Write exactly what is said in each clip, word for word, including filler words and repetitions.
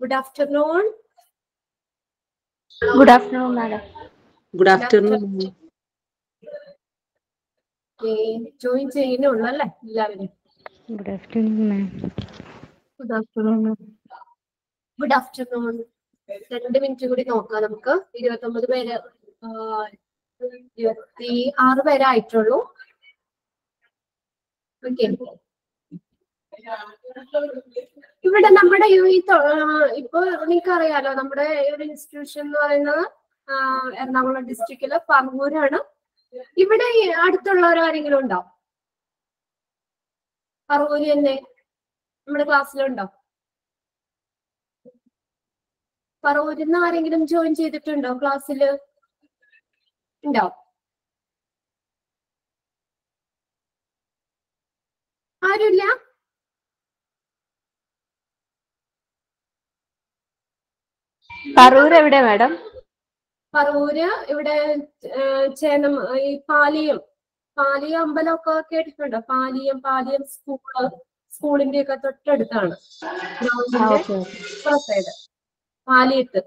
Good afternoon. Good afternoon, madam. Good afternoon. Okay, join ചെയ്യുന്നുള്ളൂ അല്ലേ എല്ലാവരും? Good afternoon, ma'am. Good afternoon. Good afternoon. രണ്ട് minute കൂടി നോക്കാം നമുക്ക്. ഇരുപത്തൊമ്പത് പേര് ഇരുപത്തി ആറ് പേരായിട്ടുള്ളൂ. ഓക്കെ, ഇവിടെ നമ്മുടെ ഈ ഇപ്പൊ നിങ്ങൾക്ക് അറിയാലോ, നമ്മുടെ ഒരു ഇൻസ്റ്റിറ്റ്യൂഷൻ എന്ന് പറയുന്നത് എറണാകുളം ഡിസ്ട്രിക്റ്റിലെ പറവൂരാണ്. ഇവിടെ അടുത്തുള്ളവർ ആരെങ്കിലും ഉണ്ടോ? പറവൂര് തന്നെ നമ്മുടെ ക്ലാസ്സിലുണ്ടോ? പറവൂരിൽ നിന്ന് ആരെങ്കിലും ജോയിൻ ചെയ്തിട്ടുണ്ടോ ക്ലാസ്സിൽ? ഉണ്ടോ? ആരുമില്ല? പറവൂർ എവിടെ മാഡം? പറവൂര് ഇവിടെ ചേനം ഈ പാലിയം പാലിയം അമ്പലമൊക്കെ കേട്ടിട്ടുണ്ടോ? പാലിയം പാലിയം സ്കൂള് സ്കൂളിന്റെ ഒക്കെ തൊട്ടടുത്താണ് ഗ്രൗണ്ടിന്റെ സൈഡ് പാലിയത്ത്.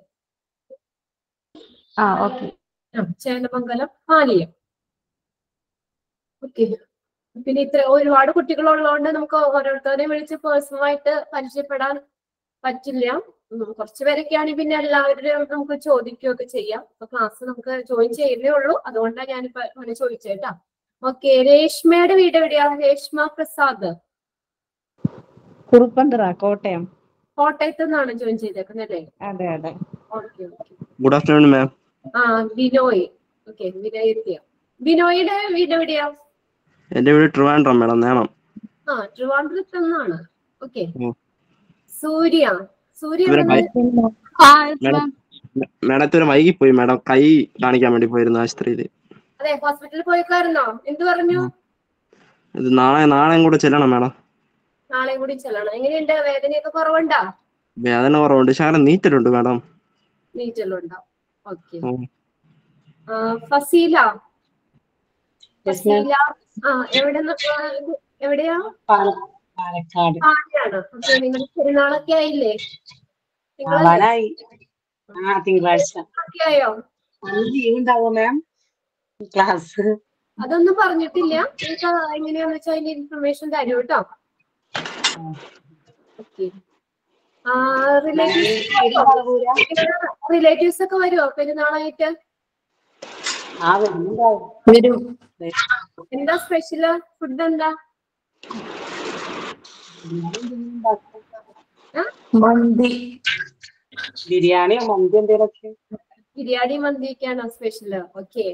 ആ ഓക്കെ. ചേനമംഗലം പാലിയം. ഓക്കെ, പിന്നെ ഇത്ര ഒരുപാട് കുട്ടികളുള്ളതുകൊണ്ട് നമുക്ക് ഓരോരുത്തരെയും വിളിച്ച് പേഴ്സണലായിട്ട് പരിചയപ്പെടാൻ പറ്റില്ല. കുറച്ച് പേരൊക്കെയാണെങ്കിൽ പിന്നെ എല്ലാവരും നമുക്ക് ചോദിക്കുകയൊക്കെ ചെയ്യാം. അപ്പൊ ക്ലാസ് നമുക്ക് ജോയിൻ ചെയ്യുന്നേ ഉള്ളൂ, അതുകൊണ്ടാണ് ഞാനിപ്പോ അങ്ങനെ ചോദിച്ചേട്ടാ. ഓക്കെ, രേഷ്മയുടെ വീട് എവിടെയാ? രേഷ്മ പ്രസാദ്, കുറുപ്പന്തറ, കോട്ടയം. കോട്ടയത്ത് നിന്നാണ് ജോയിൻ ചെയ്തേക്കുന്നത് അല്ലേ? അതെ അതെ. Okay okay. Good afternoon ma'am. ആ ബിനോയ്. ഓക്കെ, വിനയ് എത്തിയ. ബിനോയുടെ വീട് എവിടെയാ? എന്റെ വീട് ട്രിവാൻഡ്രം മാഡം. നേണം. ആ ട്രിവാൻഡ്രത്ത് നിന്നാണ്. ഓക്കെ. സൂര്യ സൂര്യ മാഡത്തിന് വൈകി പോയി മാഡം, കൈ കാണിക്കാൻ വേണ്ടി പോയിരുന്നു ആശുപത്രിയില്. അതെ, ഹോസ്പിറ്റലിൽ പോയിക്കായിരുന്നോ? എന്ത് പറഞ്ഞു? ഇത് നാളെ നാളെയും കൂടെ ചെല്ലണം മാഡം. നാളെയും കൂടി ചെല്ലണം. എങ്ങനെയുണ്ട്? വേദനയൊക്കെ കുറവുണ്ടോ? വേദന കുറവുണ്ട്, ശകലം നീറ്റലുണ്ട് മാഡം. നീറ്റലുണ്ടോ? ഓക്കെ. ഫസീല ഫസീല ആ എവിടെ എവിടെയാ? പാലക്കാട്. പാലക്കാട്. ഓക്കെ, നിങ്ങളുടെ പെരുന്നാളൊക്കെ ആയില്ലേ? തിങ്കളാഴ്ച ആയോ? ഉണ്ടാവോ മാം ക്ലാസ്? അതൊന്നും പറഞ്ഞിട്ടില്ല. നിങ്ങൾക്ക് എങ്ങനെയാന്ന് വെച്ചാൽ അതിന്റെ ഇൻഫർമേഷൻ തരൂ കേട്ടോ. ഓക്കെ. റിലേറ്റീവ്സ് ഒക്കെ വരുമോ പെരുന്നാളായിട്ട്? എന്താ സ്പെഷ്യല് ഫുഡ്? എന്താ മന്തി, ബിരിയാണി, മന്തി എന്തെങ്കിലുമൊക്കെ. ബിരിയാണി മന്തിയൊക്കെയാണോ സ്പെഷ്യല്? ഓക്കെ.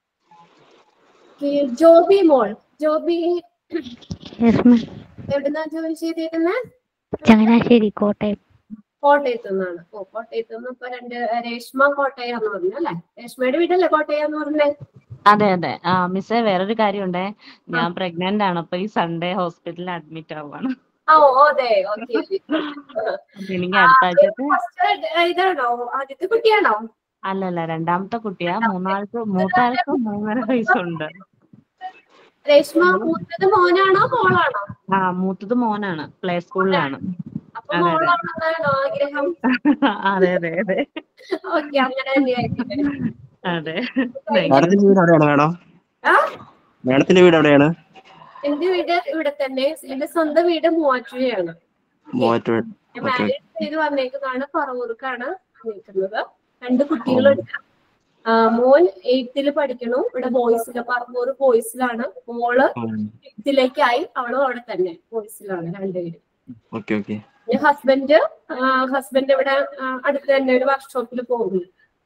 ജോബി മോൾ, ജോബി എവിടുന്നാ ജോയിൻ ചെയ്തിരുന്നത്? ചങ്ങനാശ്ശേരി, കോട്ടയം. കോട്ടയത്ത് നിന്നാണ്. ഓ, കോട്ടയത്ത് നിന്ന് ഇപ്പൊ രണ്ട് രേഷ്മ കോട്ടയം എന്ന് പറഞ്ഞു അല്ലെ? രേഷ്മയുടെ വീടല്ലേ കോട്ടയം എന്ന് പറഞ്ഞേ? അതെ അതെ. ആ മിസ്സേ, വേറൊരു കാര്യമുണ്ടേ, ഞാൻ പ്രഗ്നന്റ് ആണ്. അപ്പൊ ഈ സൺഡേ ഹോസ്പിറ്റലിൽ അഡ്മിറ്റ് ആവുകയാണ്. ഓ അതെ. ഓക്കെ. എനിക്ക് അടുത്ത ആഴ്ചത്തെ ഇതാണോ? ആദ്യത്തെ കുട്ടിയാണോ? അല്ലല്ല, രണ്ടാമത്തെ കുട്ടിയാ. മൂന്നാൾക്ക് മൂത്താൾക്ക് മൂന്നര വയസ്സുണ്ട്. രേഷ്മ മൂത്തത് മോനാണോ മോളാണോ? ആ മൂത്തത് മോനാണ്, പ്ലേ സ്കൂളിലാണ്. അപ്പൊ മോളാണെന്നാണോ ആഗ്രഹം? അതെ അതെ അതെ. ഓക്കെ, അങ്ങനെ തന്നെയായിരിക്കട്ടെ. അതെ. മാഡത്തിന്റെ വീട് എവിടെയാണ് മാഡം? മാഡത്തിന്റെ വീട് എവിടെയാണ്? എന്റെ വീട് ഇവിടെ തന്നെ. എന്റെ സ്വന്തം വീട് മൂവാറ്റുപുഴയാണ്. മാരേജ് ചെയ്ത് വന്നേക്കുന്നതാണ്, പറവൂർക്കാണ് നിൽക്കുന്നത്. രണ്ട് കുട്ടികളുണ്ട്. മോൻ എയ്ത്തില് പഠിക്കണു, ഇവിടെ ബോയ്സില്, പറവൂർ ബോയ്സിലാണ്. മോള് എയ്ത്തിലേക്കായി, അവളും അവിടെ തന്നെ ബോയ്സിലാണ് രണ്ടുപേരും. ഹസ്ബൻഡ് ഹസ്ബൻഡ് ഇവിടെ അടുത്ത് തന്നെ ഒരു വർക്ക്ഷോപ്പിൽ പോകുന്നു.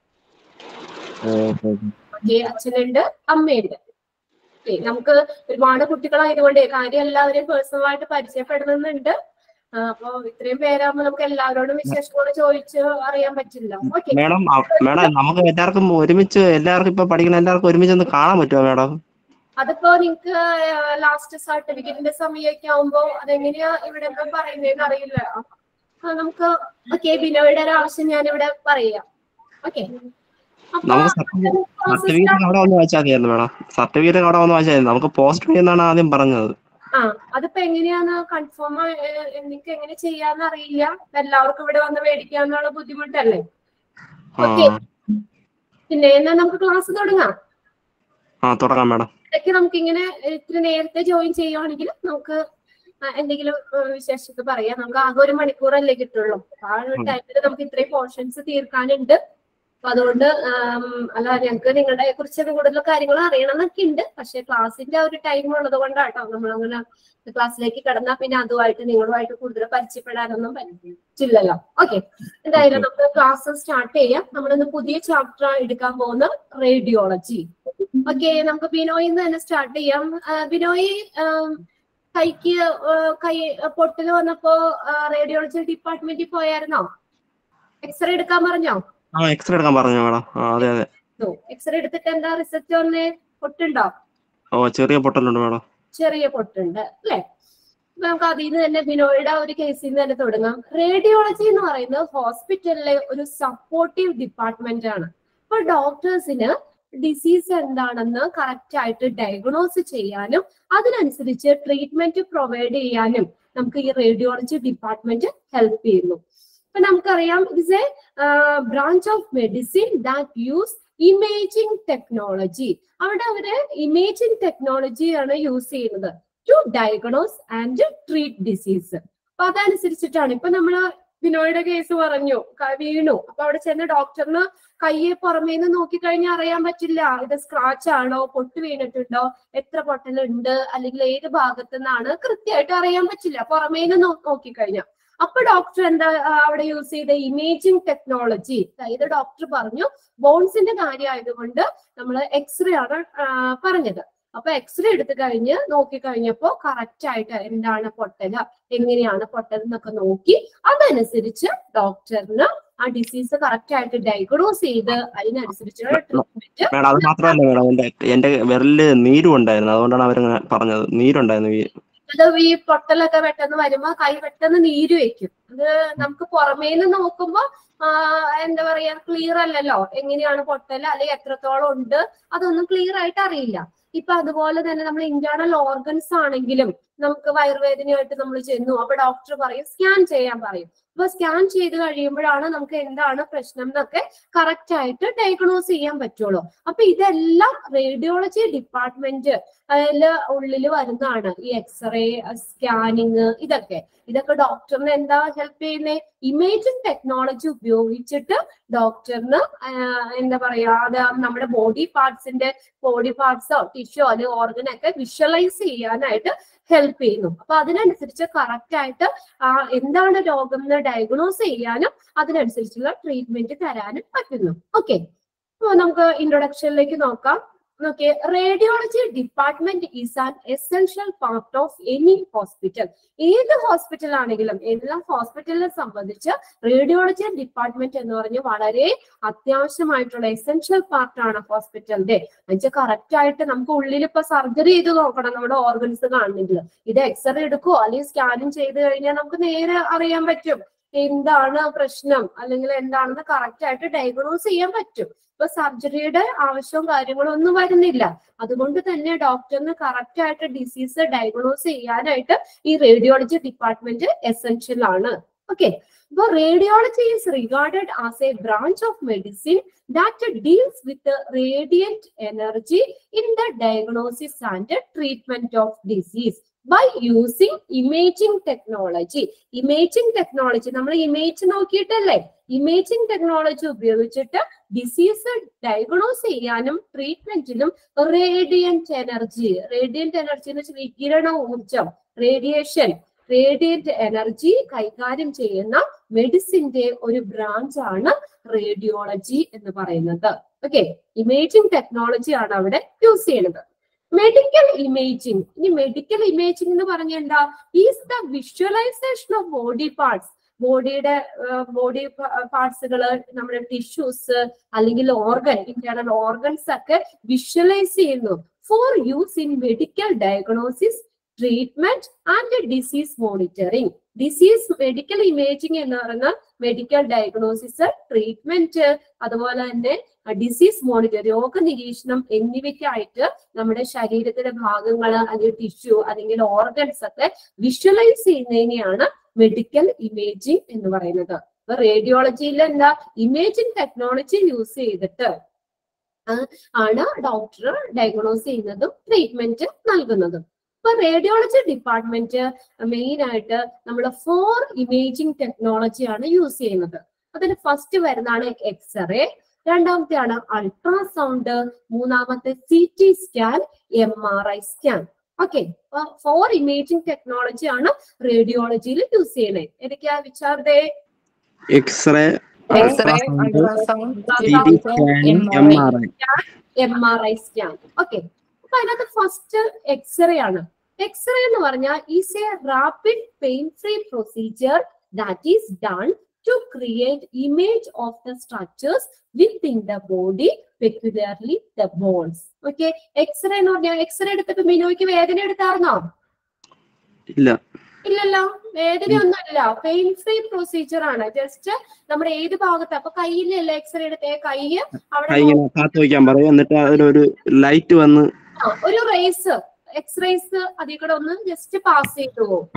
അച്ഛനുണ്ട്, അമ്മയുണ്ട്. നമുക്ക് ഒരുപാട് കുട്ടികളായതുകൊണ്ട് കാര്യം എല്ലാവരെയും പേഴ്സണലായിട്ട് പരിചയപ്പെടുന്നുണ്ട്. അപ്പൊ ഇത്രയും പേരാകുമ്പോ നമുക്ക് എല്ലാവരോടും വിശേഷങ്ങളോട് ചോദിച്ച് അറിയാൻ പറ്റില്ല. മാഡം മാഡം നമുക്ക് എല്ലാവർക്കും ഒരുമിച്ച് എല്ലാവർക്കും ഇപ്പൊ പഠിക്കുന്ന എല്ലാവർക്കും ഒരുമിച്ച് ഒന്ന് കാണാൻ പറ്റുമോ മാഡം? അതിപ്പോ നിങ്ങക്ക് ലാസ്റ്റ് സർട്ടിഫിക്കറ്റിന്റെ സമയമൊക്കെ ആവുമ്പോ അതെങ്ങനെയാ ഇവിടെ പറയുന്നതെന്ന് അറിയില്ല. നമുക്ക് ഓക്കെ, ബിനോയുടെ ഒരു ആവശ്യം ഞാൻ ഇവിടെ പറയാം. ഓക്കെ, സർട്ടിഫിക്കറ്റ് അവിടെ വന്ന് വായിച്ചാൽ മതിയായിരുന്നു മാഡം. സർട്ടിഫിക്കറ്റ് അവിടെ വന്ന് വായിച്ചാൽ നമുക്ക് പോസ്റ്റ് എന്നാണ് ആദ്യം പറഞ്ഞത്. ആ അതിപ്പോ എങ്ങനെയാന്ന് കൺഫേം എനിക്ക് എങ്ങനെ ചെയ്യാന്ന് അറിയില്ല. എല്ലാവർക്കും ഇവിടെ വന്ന് മേടിക്കാന്നുള്ള ബുദ്ധിമുട്ടല്ലേ. ഓക്കെ, പിന്നെ എന്നാ നമുക്ക് ക്ലാസ് തുടങ്ങാം. തുടങ്ങാം മാഡം. ഇടയ്ക്ക് നമുക്ക് ഇങ്ങനെ ഇത്തിരി നേരത്തെ ജോയിൻ ചെയ്യുവാണെങ്കിൽ നമുക്ക് എന്തെങ്കിലും വിശേഷത്ത് പറയാം. നമുക്ക് ആകെ ഒരു മണിക്കൂറല്ലേ കിട്ടുള്ളൂ. ആ ഒരു ടൈമിൽ നമുക്ക് ഇത്രയും പോർഷൻസ് തീർക്കാനുണ്ട്. അപ്പൊ അതുകൊണ്ട് അല്ല ഞങ്ങൾക്ക് നിങ്ങളുടെ കുറിച്ച് കൂടുതൽ കാര്യങ്ങൾ അറിയണം എന്നൊക്കെ ഉണ്ട്. പക്ഷെ ക്ലാസ്സിന്റെ ഒരു ടൈം ഉള്ളത് കൊണ്ടാട്ടോ നമ്മളങ്ങനെ ക്ലാസ്സിലേക്ക് കടന്നാൽ പിന്നെ അതുമായിട്ട് നിങ്ങളുമായിട്ട് കൂടുതൽ പരിചയപ്പെടാനൊന്നും പറ്റില്ലല്ലോ. ഓക്കെ, എന്തായാലും നമുക്ക് ക്ലാസ് സ്റ്റാർട്ട് ചെയ്യാം. നമ്മളിന്ന് പുതിയ ചാപ്റ്റർ എടുക്കാൻ പോകുന്ന റേഡിയോളജി. ഓക്കെ, നമുക്ക് ബിനോയിൽ നിന്ന് തന്നെ സ്റ്റാർട്ട് ചെയ്യാം. ബിനോയ്, കൈക്ക് കൈ പൊട്ടൽ വന്നപ്പോ റേഡിയോളജി ഡിപ്പാർട്ട്മെന്റിൽ പോയായിരുന്നോ? എക്സ്റേ എടുക്കാൻ പറഞ്ഞോ? എക്സ്റേ എടുക്കാൻ പറഞ്ഞു മാഡം. അതെ അതെ. എക്സ്റേ എടുത്തിട്ട് എന്താ റിസൾട്ട് വന്നേ? പൊട്ടുണ്ടോ? ഓ, ചെറിയ പൊട്ടലുണ്ട് മാഡം. ചെറിയ പൊട്ടുണ്ട് അല്ലെ. നമുക്ക് അതിൽ നിന്ന് തന്നെ ബിനോയുടെ ഒരു കേസിൽ നിന്ന് തന്നെ തുടങ്ങാം. റേഡിയോളജി എന്ന് പറയുന്നത് ഹോസ്പിറ്റലിലെ ഒരു സപ്പോർട്ടീവ് ഡിപ്പാർട്ട്മെന്റ് ആണ്. അപ്പൊ ഡോക്ടേഴ്സിന് ഡിസീസ് എന്താണെന്ന് കറക്റ്റ് ആയിട്ട് ഡയഗ്നോസ് ചെയ്യാനും അതിനനുസരിച്ച് ട്രീറ്റ്മെന്റ് പ്രൊവൈഡ് ചെയ്യാനും നമുക്ക് ഈ റേഡിയോളജി ഡിപ്പാർട്ട്മെന്റ് ഹെൽപ്പ് ചെയ്യുന്നു. അപ്പൊ നമുക്കറിയാം, it's a branch of medicine that use imaging technology. അവിടെ അവര് ഇമേജിംഗ് ടെക്നോളജിയാണ് യൂസ് ചെയ്യുന്നത് to diagnose and treat disease. അപ്പൊ അതനുസരിച്ചിട്ടാണ് ഇപ്പൊ നമ്മള് ബിനോയുടെ കേസ് പറഞ്ഞു, വീണു. അപ്പൊ അവിടെ ചെന്ന് ഡോക്ടറിന് കയ്യെ പുറമേന്ന് നോക്കിക്കഴിഞ്ഞാൽ അറിയാൻ പറ്റില്ല ഇത് സ്ക്രാച്ച് ആണോ, പൊട്ട് വീണിട്ടുണ്ടോ, എത്ര പൊട്ടലുണ്ട്, അല്ലെങ്കിൽ ഏത് ഭാഗത്തു നിന്നാണ് കൃത്യമായിട്ട് അറിയാൻ പറ്റില്ല പുറമേന്ന് നോക്കിക്കഴിഞ്ഞാൽ. അപ്പൊ ഡോക്ടർ എന്താ അവിടെ യൂസ് ചെയ്ത ഇമേജിംഗ് ടെക്നോളജി. ഇത് ഡോക്ടർ പറഞ്ഞു ബോൺസിന്റെ കാര്യമായതുകൊണ്ട് നമ്മൾ എക്സ്റേ ആണ് പറഞ്ഞത്. അപ്പൊ എക്സ്റേ എടുത്തു കഴിഞ്ഞ് നോക്കി കഴിഞ്ഞപ്പോ കറക്റ്റ് ആയിട്ട് എന്താണ് പൊട്ടല്, എങ്ങനെയാണ് പൊട്ടൽ എന്നൊക്കെ നോക്കി അതനുസരിച്ച് ഡോക്ടറിന് ആ ഡിസീസ് കറക്റ്റ് ആയിട്ട് ഡയഗ്നോസ് ചെയ്ത് അതിനനുസരിച്ചുള്ള ട്രീറ്റ്മെന്റ്. മേഡം അത് മാത്രമല്ല മേഡം, എന്റെ എന്റെ വിരലില് നീരും ഉണ്ടായിരുന്നു, അതുകൊണ്ടാണ് അവരങ്ങനെ പറഞ്ഞത്. നീരുണ്ടായിരുന്നു. അത് ഈ പൊട്ടലൊക്കെ പെട്ടെന്ന് വരുമ്പോ കൈ പെട്ടെന്ന് നീര് വെക്കും. അത് നമുക്ക് പുറമേന്ന് നോക്കുമ്പോ എന്താ പറയാ ക്ലിയർ അല്ലല്ലോ, എങ്ങനെയാണ് പൊട്ടല് അല്ലെങ്കിൽ എത്രത്തോളം ഉണ്ട് അതൊന്നും ക്ലിയർ ആയിട്ട് അറിയില്ല. ഇപ്പൊ അതുപോലെ തന്നെ നമ്മൾ ഇന്റേണൽ ഓർഗൻസ് ആണെങ്കിലും നമുക്ക് വയറുവേദനയായിട്ട് നമ്മൾ ചെന്നു, അപ്പൊ ഡോക്ടർ പറയും സ്കാൻ ചെയ്യാൻ പറയും. അപ്പൊ സ്കാൻ ചെയ്ത് കഴിയുമ്പോഴാണ് നമുക്ക് എന്താണ് പ്രശ്നം എന്നൊക്കെ കറക്റ്റ് ആയിട്ട് ഡയഗ്നോസ് ചെയ്യാൻ പറ്റുള്ളൂ. അപ്പൊ ഇതെല്ലാം റേഡിയോളജി ഡിപ്പാർട്ട്മെന്റ് അതില് ഉള്ളിൽ വരുന്നതാണ്. ഈ എക്സ്റേ, സ്കാനിങ്, ഇതൊക്കെ ഇതൊക്കെ ഡോക്ടറിന് എന്താ ഹെൽപ്പ് ചെയ്യുന്നത്? ഇമേജിംഗ് ടെക്നോളജി ഉപയോഗിച്ചിട്ട് ഡോക്ടറിന് എന്താ പറയാ അത് നമ്മുടെ ബോഡി പാർട്സിന്റെ ബോഡി പാർട്സോ ടിഷ്യോ അല്ലെങ്കിൽ ഓർഗനൊക്കെ വിഷ്വലൈസ് ചെയ്യാനായിട്ട് ഹെൽപ്പ് ചെയ്യുന്നു. അപ്പൊ അതിനനുസരിച്ച് കറക്റ്റ് ആയിട്ട് എന്താണ് രോഗം എന്ന് ഡയഗ്നോസ് ചെയ്യാനും അതിനനുസരിച്ചുള്ള ട്രീറ്റ്മെന്റ് തരാനും പറ്റുന്നു. ഓക്കെ, അപ്പൊ നമുക്ക് ഇൻട്രൊഡക്ഷനിലേക്ക് നോക്കാം. Okay, radiology department is an essential part of any hospital. ഏത് ഹോസ്പിറ്റൽ ആണെങ്കിലും എല്ലാ ഹോസ്പിറ്റലിനെ സംബന്ധിച്ച് റേഡിയോളജി ഡിപ്പാർട്ട്മെന്റ് എന്ന് പറഞ്ഞ് വളരെ അത്യാവശ്യമായിട്ടുള്ള എസെൻഷ്യൽ പാർട്ടാണ് ഹോസ്പിറ്റലിന്റെ. എന്നുവെച്ചാൽ കറക്റ്റ് ആയിട്ട് നമുക്ക് ഉള്ളിൽ ഇപ്പൊ സർജറി ചെയ്ത് നോക്കണം നമ്മുടെ ഓർഗൻസ് കാണണമെങ്കിൽ. ഇത് എക്സ്റേ എടുക്കുവോ അല്ലെങ്കിൽ സ്കാനിങ് ചെയ്ത് കഴിഞ്ഞാൽ നമുക്ക് നേരെ അറിയാൻ പറ്റും എന്താണ് പ്രശ്നം അല്ലെങ്കിൽ എന്താണെന്ന് കറക്റ്റ് ആയിട്ട് ഡയഗ്നോസ് ചെയ്യാൻ പറ്റും. ഇപ്പൊ സർജറിയുടെ ആവശ്യവും കാര്യങ്ങളും ഒന്നും വരുന്നില്ല. അതുകൊണ്ട് തന്നെ ഡോക്ടറിന് കറക്റ്റ് ആയിട്ട് ഡിസീസ് ഡയഗ്നോസ് ചെയ്യാനായിട്ട് ഈ റേഡിയോളജി ഡിപ്പാർട്ട്മെന്റ് എസെൻഷ്യൽ ആണ്. ഓക്കെ, അപ്പൊ radiology is regarded as a branch of medicine that deals with radiant energy in the diagnosis and treatment of disease by using imaging technology. Imaging technology നമ്മൾ image നോക്കിയിട്ടല്ലേ imaging technology ഉപയോഗിച്ചിട്ട് disease diagnose ചെയ്യാനും ട്രീറ്റ്മെന്റിനും radiant energy radiant energy എന്ന് വെച്ചാൽ വികിരണ ഊർജം radiation Radiant energy കൈകാര്യം ചെയ്യുന്ന മെഡിസിന്റെ ഒരു ബ്രാഞ്ച് ആണ് റേഡിയോളജി എന്ന് പറയുന്നത്. ഓക്കെ, ഇമേജിംഗ് ടെക്നോളജി ആണ് അവിടെ യൂസ് ചെയ്യുന്നത്. മെഡിക്കൽ ഇമേജിംഗ്, ഇനി മെഡിക്കൽ ഇമേജിംഗ് എന്ന് പറഞ്ഞാൽ എന്താ? Is the visualisation of body parts. ബോഡിയുടെ ബോഡി പാർട്സുകള് നമ്മുടെ ടിഷ്യൂസ് അല്ലെങ്കിൽ ഓർഗൻ ഇന്റേണൽ ഓർഗൻസ് ഒക്കെ വിഷ്വലൈസ് ചെയ്യുന്നു for use in medical diagnosis treatment and disease monitoring. Disease medical imaging എന്ന് പറയുന്നത് മെഡിക്കൽ ഡയഗ്നോസിസ്, ട്രീറ്റ്മെന്റ്, അതുപോലെ തന്നെ ഡിസീസ് മോണിറ്റർ, രോഗനിരീക്ഷണം എന്നിവയ്ക്കായിട്ട് നമ്മുടെ ശരീരത്തിലെ ഭാഗങ്ങൾ അല്ലെങ്കിൽ ടിഷ്യൂ അല്ലെങ്കിൽ ഓർഗൻസ് ഒക്കെ വിഷ്വലൈസ് ചെയ്യുന്നതിനെയാണ് മെഡിക്കൽ ഇമേജിംഗ് എന്ന് പറയുന്നത്. അപ്പൊ റേഡിയോളജിയിൽ എന്താ ഇമേജിംഗ് ടെക്നോളജി യൂസ് ചെയ്തിട്ട് ആണ് ഡോക്ടർ ഡയഗ്നോസ് ചെയ്യുന്നതും ട്രീറ്റ്മെന്റ് നൽകുന്നതും. അപ്പൊ റേഡിയോളജി ഡിപ്പാർട്ട്മെന്റ് മെയിൻ ആയിട്ട് നമ്മൾ ഫോർ ഇമേജിംഗ് ടെക്നോളജിയാണ് യൂസ് ചെയ്യുന്നത്. അതിന് ഫസ്റ്റ് വരുന്നതാണ് എക്സ്റേ, രണ്ടാമത്തെയാണ് അൾട്രാസൗണ്ട്, മൂന്നാമത്തെ C T scan, M R I scan. Okay, അപ്പൊ ഫോർ ഇമേജിംഗ് ടെക്നോളജി ആണ് റേഡിയോളജിയിൽ യൂസ് ചെയ്യുന്നത്. ഏതൊക്കെയാ വിചാരതേ? X ray, M R I scan. Okay, അപ്പൊ അതിനകത്ത് ഫസ്റ്റ് എക്സ്റേ ആണ്. എക്സ്റേ എന്ന് പറഞ്ഞാൽ is a rapid pain free procedure that is done to create image of the structures within the body, peculiarly the bones. Okay, X-ray എന്ന് പറഞ്ഞാൽ x-ray എടുത്തിട്ട് മിനോയ്ക്ക് വേദന എടുത്താർന്നോ? ഇല്ല, ഇല്ലല്ലോ, വേദന ഒന്നും ഇല്ല. പെയിൻ ഫ്രീ പ്രൊസീജിയർ ആണ്. ജസ്റ്റ് നമ്മുടെ ഏത് ഭാഗത്ത്, അപ്പൊ കയ്യിലല്ല എക്സ്റേ എടുത്തേ, കൈ അവിടെ കാത്തു വയ്ക്കാൻ പറയും, എന്നിട്ട് അതിലൊരു ലൈറ്റ് വന്ന് ഒരു റേസ് എക്സ്റേസ് അതിൽ കൂടെ ഒന്ന് ജസ്റ്റ് പാസ് ചെയ്തു പോകും.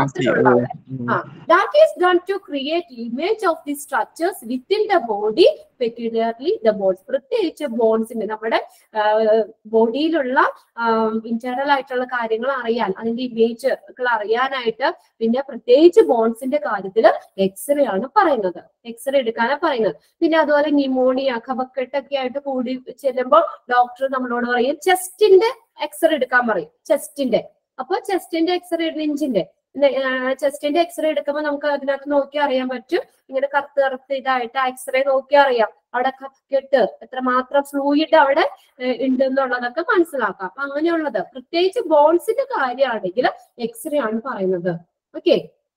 That is done to create image of the structures within the body, peculiarly the bones. പ്രത്യേകിച്ച് ബോൺസിന്റെ, നമ്മുടെ ബോഡിയിലുള്ള ഇന്റേണൽ ആയിട്ടുള്ള കാര്യങ്ങൾ അറിയാൻ, അതിന്റെ ഇമേജുകൾ അറിയാനായിട്ട്, പിന്നെ പ്രത്യേകിച്ച് ബോൺസിന്റെ കാര്യത്തിൽ എക്സ്റേ ആണ് പറയുന്നത്, എക്സ്റേ എടുക്കാനാണ് പറയുന്നത്. പിന്നെ അതുപോലെ ന്യൂമോണിയ, കഫക്കെട്ടൊക്കെ ആയിട്ട് കൂടി ചെല്ലുമ്പോൾ ഡോക്ടർ നമ്മളോട് പറയും ചെസ്റ്റിന്റെ എക്സ്റേ എടുക്കാൻ പറയും, ചെസ്റ്റിന്റെ. അപ്പൊ ചെസ്റ്റിന്റെ എക്സ്റേ, നെഞ്ചിന്റെ ചെസ്റ്റിന്റെ എക്സ്റേ എടുക്കുമ്പോൾ നമുക്ക് അതിനകത്ത് നോക്കി അറിയാൻ പറ്റും, ഇങ്ങനെ കറുത്ത് കറുത്ത് ഇതായിട്ട് എക്സ്റേ നോക്കി അറിയാം അവിടെ കഫക്കെട്ട് എത്രമാത്രം ഫ്ലൂയിഡ് അവിടെ ഉണ്ട് എന്നുള്ളതൊക്കെ മനസ്സിലാക്കാം. അപ്പൊ അങ്ങനെയുള്ളത് പ്രത്യേകിച്ച് ബോൺസിന്റെ കാര്യമാണെങ്കിൽ എക്സ്റേ ആണ് പറയുന്നത്. ഓക്കെ,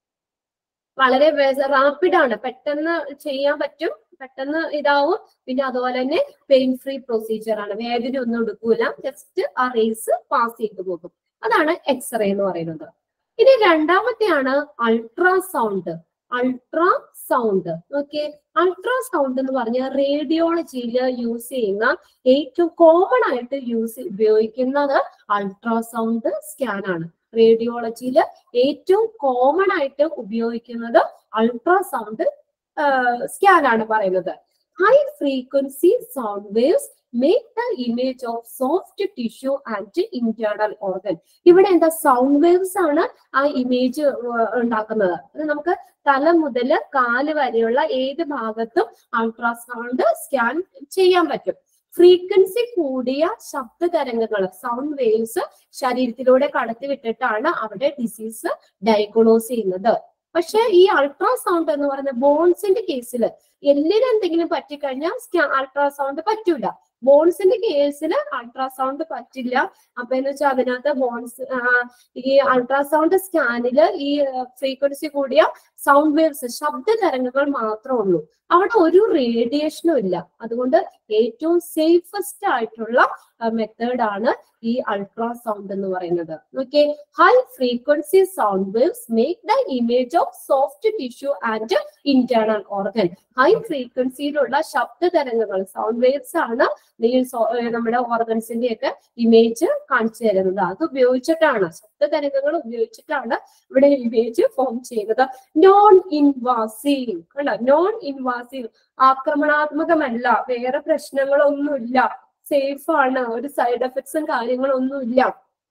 വളരെ റാപ്പിഡ് ആണ്, പെട്ടെന്ന് ചെയ്യാൻ പറ്റും, പെട്ടെന്ന് ഇതാവും. പിന്നെ അതുപോലെ തന്നെ പെയിൻ ഫ്രീ പ്രൊസീജിയർ ആണ്, വേദന ഒന്നും എടുക്കൂല, ജസ്റ്റ് ആ റേസ് പാസ് ചെയ്തു പോകും. അതാണ് എക്സ്റേ എന്ന് പറയുന്നത്. ഇനി രണ്ടാമത്തെയാണ് അൾട്രാസൗണ്ട്. അൾട്രാസൗണ്ട് ഓക്കെ, അൾട്രാസൗണ്ട് എന്ന് പറഞ്ഞാൽ റേഡിയോളജിയിൽ യൂസ് ചെയ്യുന്ന ഏറ്റവും കോമൺ ആയിട്ട് യൂസ് ഉപയോഗിക്കുന്നത് അൾട്രാസൗണ്ട് സ്കാൻ ആണ്. റേഡിയോളജിയിൽ ഏറ്റവും കോമൺ ആയിട്ട് ഉപയോഗിക്കുന്നത് അൾട്രാസൗണ്ട് സ്കാൻ ആണ് പറയുന്നത്. High frequency sound waves make the image of soft tissue and internal organ. ഇവിടെ എന്താ സൗണ്ട് വേവ്സ് ആണ് ആ ഇമേജ് ഉണ്ടാക്കുന്നത്. അത് നമുക്ക് തല മുതൽ കാല് വരെയുള്ള ഏത് ഭാഗത്തും അൾട്രാസൗണ്ട് സ്കാൻ ചെയ്യാൻ പറ്റും. ഫ്രീക്വൻസി കൂടിയ ശബ്ദ തരംഗങ്ങൾ, സൗണ്ട് വേവ്സ് ശരീരത്തിലൂടെ കടത്തി വിട്ടിട്ടാണ് അവിടെ ഡിസീസ് ഡയഗ്നോസ് ചെയ്യുന്നത്. പക്ഷെ ഈ അൾട്രാസൗണ്ട് എന്ന് പറയുന്ന ബോൺസിന്റെ കേസിൽ എല്ലിന് എന്തെങ്കിലും പറ്റിക്കഴിഞ്ഞാൽ അൾട്രാസൗണ്ട് പറ്റൂല. ബോൺസിന്റെ കേസിൽ അൾട്രാസൗണ്ട് പറ്റില്ല. അപ്പൊ എന്ന് വെച്ചാൽ അതിനകത്ത് ബോൺസ് ഈ അൾട്രാസൗണ്ട് സ്കാനില് ഈ ഫ്രീക്വൻസി കൂടിയ സൗണ്ട് വേവ്സ്, ശബ്ദ തരംഗങ്ങൾ മാത്രമേ ഉള്ളൂ, അവിടെ ഒരു റേഡിയേഷനും ഇല്ല. അതുകൊണ്ട് ഏറ്റവും സേഫസ്റ്റ് ആയിട്ടുള്ള മെത്തേഡ് ആണ് ഈ അൾട്രാസൗണ്ട് എന്ന് പറയുന്നത്. Okay, high frequency sound waves make the image of soft tissue and internal organ. High ഫ്രീക്വൻസിയിലുള്ള ശബ്ദ തരംഗങ്ങൾ, സൗണ്ട് വേവ്സ് ആണ് നമ്മുടെ ഓർഗൻസിന്റെ ഒക്കെ ഇമേജ് കാണിച്ചു തരുന്നത്. അത് ഉപയോഗിച്ചിട്ടാണ്, ശബ്ദ തരംഗങ്ങൾ ഉപയോഗിച്ചിട്ടാണ് ഇവിടെ ഇമേജ് ഫോം ചെയ്യുന്നത്. നോൺ ഇൻവാസീവ് കണ്ടോ, നോൺ ഇൻവാസീവ്, ആക്രമണാത്മകമല്ല, വേറെ പ്രശ്നങ്ങളൊന്നുമില്ല, സേഫ് ആണ്, ഒരു സൈഡ് എഫക്ട്സും കാര്യങ്ങളൊന്നുമില്ല.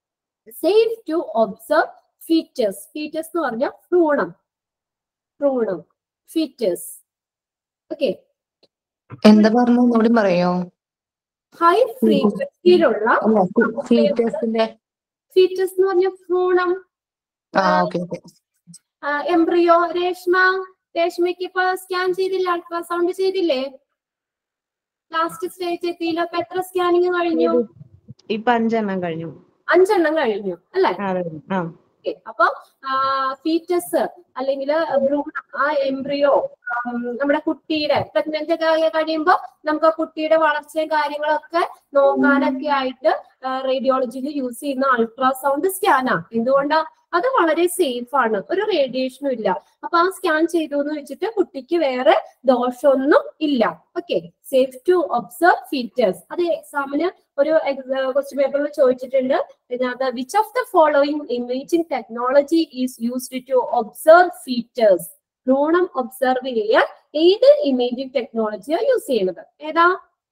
Safe to observe foetus. Foetus എന്ന് പറഞ്ഞാൽ ഭ്രൂണം, ഭ്രൂണം ഫീറ്റസ്. ഓക്കെ, എന്താ പറഞ്ഞു ഒന്നുകൂടി പറയോ? ഹൈ ഫ്രീക്വൻസിയിലുള്ള ഫീറ്റസിന്റെ ഫീറ്റസ് എന്ന് പറഞ്ഞ ഭ്രൂണം, എംബ്രിയോ. രേഷ്മ, രേഷ്മയ്ക്ക് ഇപ്പൊ സ്കാൻ ചെയ്തില്ല, അൾട്രാസൗണ്ട് ചെയ്തില്ലേ? ലാസ്റ്റ് സ്റ്റേജ് എത്തിയില്ല. അപ്പൊ എത്ര സ്കാനിങ് കഴിഞ്ഞു? ഇപ്പൊ അഞ്ചെണ്ണം കഴിഞ്ഞു. അഞ്ചെണ്ണം കഴിഞ്ഞു അല്ലെ? ആ, അപ്പൊ ഫീറ്റസ് അല്ലെങ്കിൽ ഭ്രൂണം, ആ എംബ്രിയോ, നമ്മുടെ കുട്ടിയുടെ പ്രഗ്നന്റ് ഒക്കെ കഴിയുമ്പോൾ നമുക്ക് ആ കുട്ടിയുടെ വളർച്ചയും കാര്യങ്ങളൊക്കെ നോക്കാനൊക്കെ ആയിട്ട് റേഡിയോളജിയിൽ യൂസ് ചെയ്യുന്ന അൾട്രാസൗണ്ട് സ്കാനാ. എന്തുകൊണ്ടാ? അത് വളരെ സേഫ് ആണ്, ഒരു റേഡിയേഷനും ഇല്ല. അപ്പൊ ആ സ്കാൻ ചെയ്തു എന്ന് വെച്ചിട്ട് കുട്ടിക്ക് വേറെ ദോഷമൊന്നും ഇല്ല. Okay, safe to observe foetus. അത് എക്സാമിന് ഒരു ക്വസ്റ്റ്യൻ പേപ്പറിൽ ചോദിച്ചിട്ടുണ്ട്. ഇതിനകത്ത് which of the following imaging technology is used to observe foetus? ഭ്രൂണം ഒബ്സർവ് ചെയ്യാൻ ഏത് ഇമേജിംഗ് ടെക്നോളജിയാണ് യൂസ് ചെയ്യുന്നത്? ഏതാ?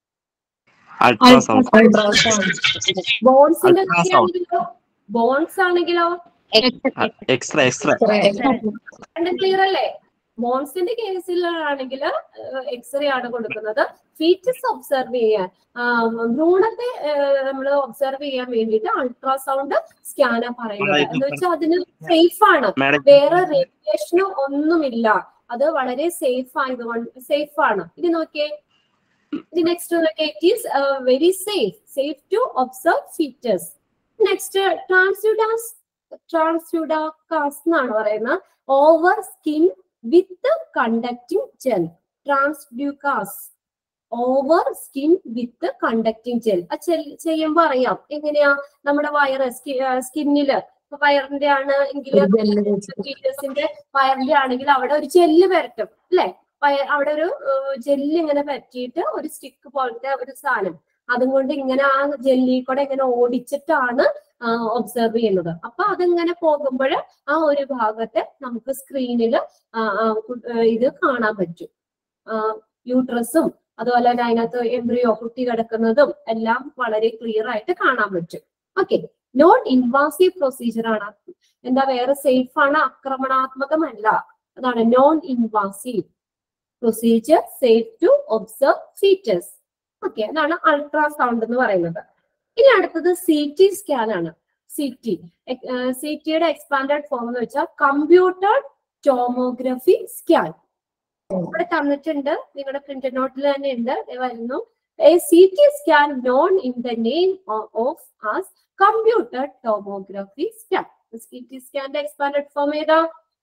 ബോൺസിന്റെ ആണെങ്കിലോ ബോൺസ് ആണെങ്കിലോ എക്സ്റേ എക്സ്റേ ക്ലിയർ അല്ലേ? ബോൺസിന്റെ കേസിലാണെങ്കിൽ എക്സ്റേ ആണ് കൊടുക്കുന്നത്. ഫീറ്റസ് ഒബ്സർവ് ചെയ്യാൻ, ഭ്രൂണത്തെ നമ്മൾ ഒബ്സർവ് ചെയ്യാൻ വേണ്ടിയിട്ട് അൾട്രാസൗണ്ട് സ്കാനാ പറയുന്നത്. എന്ന് വെച്ചാൽ അതിന് സേഫ് ആണ്, വേറെ റേഡിയേഷനോ ഒന്നുമില്ല, അത് വളരെ സേഫ് ആയതുകൊണ്ട് സേഫ് ആണ്. ഇത് നോക്കിയേ, the next one it is uh, very safe safe to observe fetus. Next uh, transudus transudacus എന്നാണ് പറയുന്നത്. over skin with the conducting gel. transducus over skin with the conducting gel. ആ ചെയ്യുമ്പോ അറിയാം എങ്ങനെയാ. നമ്മുടെ വയറ് സ്കിന്നില് വയറിന്റെ ആണ് എങ്കിൽ ഫീറ്റസിന്റെ വയറിന്റെ ആണെങ്കിൽ അവിടെ ഒരു ജെല്ല് വരട്ടും അല്ലെ? അവിടെ ഒരു ജെല്ല് ഇങ്ങനെ പറ്റിയിട്ട് ഒരു സ്റ്റിക്ക് പോലത്തെ ഒരു സാധനം, അതും കൊണ്ട് ഇങ്ങനെ ആ ജെല്ലി കൂടെ ഇങ്ങനെ ഓടിച്ചിട്ടാണ് ഒബ്സർവ് ചെയ്യുന്നത്. അപ്പൊ അതിങ്ങനെ പോകുമ്പോൾ ആ ഒരു ഭാഗത്തെ നമുക്ക് സ്ക്രീനിൽ ഇത് കാണാൻ പറ്റും. യൂട്രസും അതുപോലെ തന്നെ അതിനകത്ത് എംബ്രിയോ കുട്ടി കിടക്കുന്നതും എല്ലാം വളരെ ക്ലിയർ ആയിട്ട് കാണാൻ പറ്റും. ഓക്കെ, നോൺ ഇൻവാസീവ് പ്രൊസീജിയർ ആണ്. എന്താ, വേറെ സേഫ് ആണ്, ആക്രമണാത്മകമല്ല. അതാണ് non invasive procedure, safe to observe foetus. Okay, അതാണ് അൾട്രാസൗണ്ട് എന്ന് പറയുന്നത്. ഇനി അടുത്തത് സി ടി സ്കാൻ ആണ്. സി ടി സി ടിയുടെ എക്സ്പാൻഡഡ് ഫോം എന്ന് വെച്ചാൽ കമ്പ്യൂട്ടർ ടോമോഗ്രഫി സ്കാൻ. ഇവിടെ തന്നിട്ടുണ്ട്, നിങ്ങളുടെ പ്രിന്റഡ് നോട്ടിൽ തന്നെ ഉണ്ട്, വരുന്നു. A C T scan known in the name of as computer tomography scan. C T സ്കാന്റെ എക്സ്പാൻഡഡ് ഫോം ഏതാ?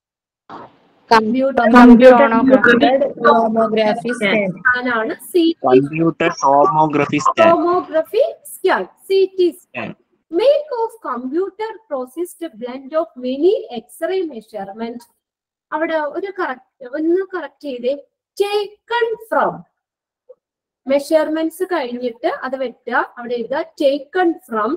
കമ്പ്യൂട്ടർ ടോമോഗ്രഫി സ്കാൻ ആണ് computer tomography scan. Tomography scan, C T scan. Make of computer processed blend of many X-ray measurement. അവിടെ ഒരു correct ഒന്ന് correct ചെയ്തേ. Taken from measurements കഴിഞ്ഞിട്ട് അത് വെട്ടുക, അവിടെ എഴുതുക taken from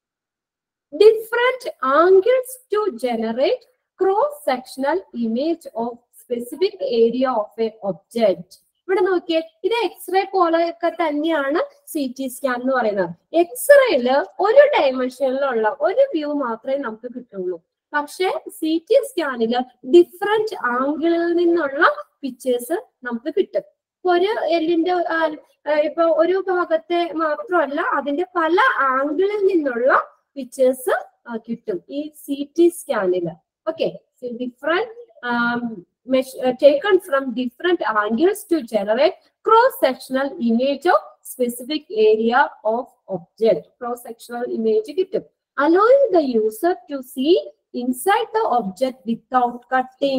different angles to generate cross-sectional image of specific area of a object. ഇവിടെ നോക്കിയേ, ഇത് എക്സ്റേ പോലെയൊക്കെ തന്നെയാണ് സി ടി സ്കാൻ എന്ന് പറയുന്നത്. എക്സ്റേയില് ഒരു ഡയമെൻഷനിലുള്ള ഒരു വ്യൂ മാത്രമേ നമുക്ക് കിട്ടുള്ളൂ. പക്ഷെ സി ടി സ്കാനില് ഡിഫറെന്റ് ആംഗിളിൽ നിന്നുള്ള പിക്ചേഴ്സ് നമുക്ക് കിട്ടും. ഒരു എല്ലിന്റെ ഇപ്പൊ ഒരു ഭാഗത്തെ മാത്രമല്ല, അതിന്റെ പല ആംഗിളിൽ നിന്നുള്ള പിക്ചേഴ്സ് കിട്ടും ഈ സി ടി സ്കാനില്. Okay, so different um, uh, taken from different angles to generate cross-sectional image of specific area of object. Cross-sectional image കിട്ടും, allowing the user to see inside the object without cutting.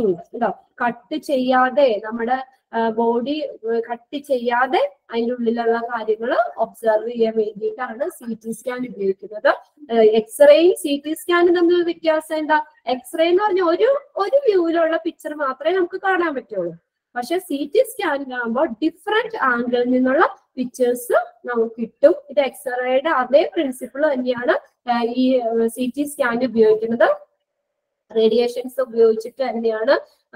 Cut ചെയ്യാതെ, നമ്മുടെ body cut ചെയ്യാതെ അതിൻ്റെ ഉള്ളിലുള്ള കാര്യങ്ങൾ observe ചെയ്യാൻ വേണ്ടിയിട്ടാണ് C T scan ഉപയോഗിക്കുന്നത്. എക്സ്റേയും സി ടി സ്കാനും തമ്മിൽ വ്യത്യാസം എന്താ? എക്സ്റേ എന്ന് പറഞ്ഞാൽ ഒരു ഒരു വ്യൂവിലുള്ള പിക്ചർ മാത്രമേ നമുക്ക് കാണാൻ പറ്റുള്ളൂ. പക്ഷെ സി ടി സ്കാനിലാകുമ്പോൾ ഡിഫറെന്റ് ആംഗിളിൽ നിന്നുള്ള പിക്ചേഴ്സ് നമുക്ക് കിട്ടും. ഇത് എക്സ്റേയുടെ അതേ പ്രിൻസിപ്പിൾ തന്നെയാണ് ഈ സി ടി സ്കാൻ ഉപയോഗിക്കുന്നത്. റേഡിയേഷൻസ് ഉപയോഗിച്ചിട്ട് തന്നെയാണ്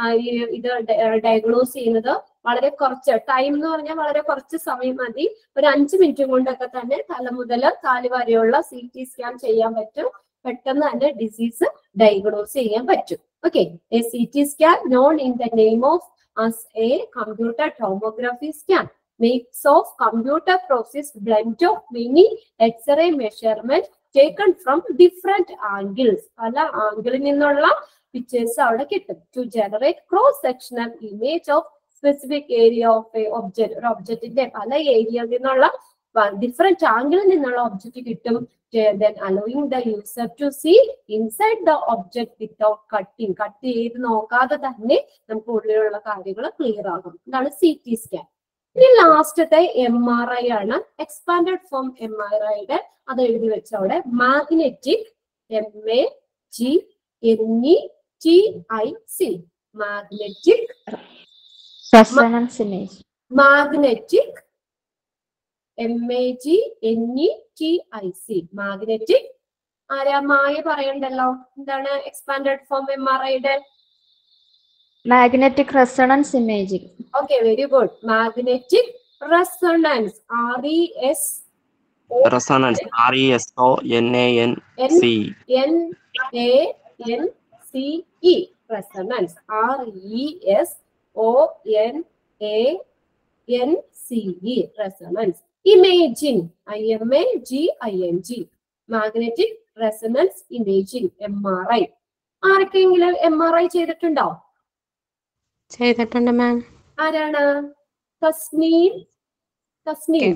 ഇത് ഡയഗ്നോസ് ചെയ്യുന്നത്. വളരെ കുറച്ച് ടൈം എന്ന് പറഞ്ഞാൽ വളരെ കുറച്ച് സമയം മതി. ഒരു അഞ്ച് മിനിറ്റ് കൊണ്ടൊക്കെ തന്നെ തല മുതൽ കാല് വരെയുള്ള സി ടി സ്കാൻ ചെയ്യാൻ പറ്റും. പെട്ടെന്ന് തന്നെ ഡിസീസ് ഡയഗ്നോസ് ചെയ്യാൻ പറ്റും. Okay, a C T scan known in the name of as a computer tomography scan makes of computer processed blend of many x ray measurement taken from different angles. പല ആംഗിളിൽ നിന്നുള്ള pictures അവിടെ കിട്ടും. To generate cross sectional image of specific area of a object. ഒരു ഒബ്ജക്റ്റിന്റെ പല ഏരിയയിൽ നിന്നുള്ള ഡിഫറെന്റ് ആംഗിളിൽ നിന്നുള്ള ഒബ്ജക്റ്റ് കിട്ടും. then allowing the user to see inside the object without cutting. Cut ചെയ്ത് നോക്കാതെ തന്നെ നമുക്ക് ഉള്ളിലുള്ള കാര്യങ്ങൾ ക്ലിയർ ആകും. ഇതാണ് സി ടി സ്കാൻ. ഇനി ലാസ്റ്റത്തെ എം ആർ ഐ ആണ്. എക്സ്പാൻഡഡ് ഫോം എം ആർ ഐയുടെ അത് എഴുതി വെച്ച അവിടെ magnetic M A G N E T I C. Magnetic Resonance image. magnetic M A G N E T I C. Magnetic. ആരാ മായ പറയണ്ടല്ലോ, എന്താണ് എക്സ്പാൻഡഡ് ഫോം എം ആർ ഐയുടെ? Magnetic resonance imaging. Okay, very good. Magnetic resonance. R E S O Resonance. R E S O N A N C. N A N C E. Resonance. R E S O N A N C E. Resonance. Imaging. I M A G I N G. Magnetic resonance imaging. M R I. ആർക്കെങ്കിലും M R I ചെയ്തിട്ടുണ്ടോ? ചെയ്തിട്ടുണ്ട് ma'am. ആരാണ്? Thasneem. Thasneem.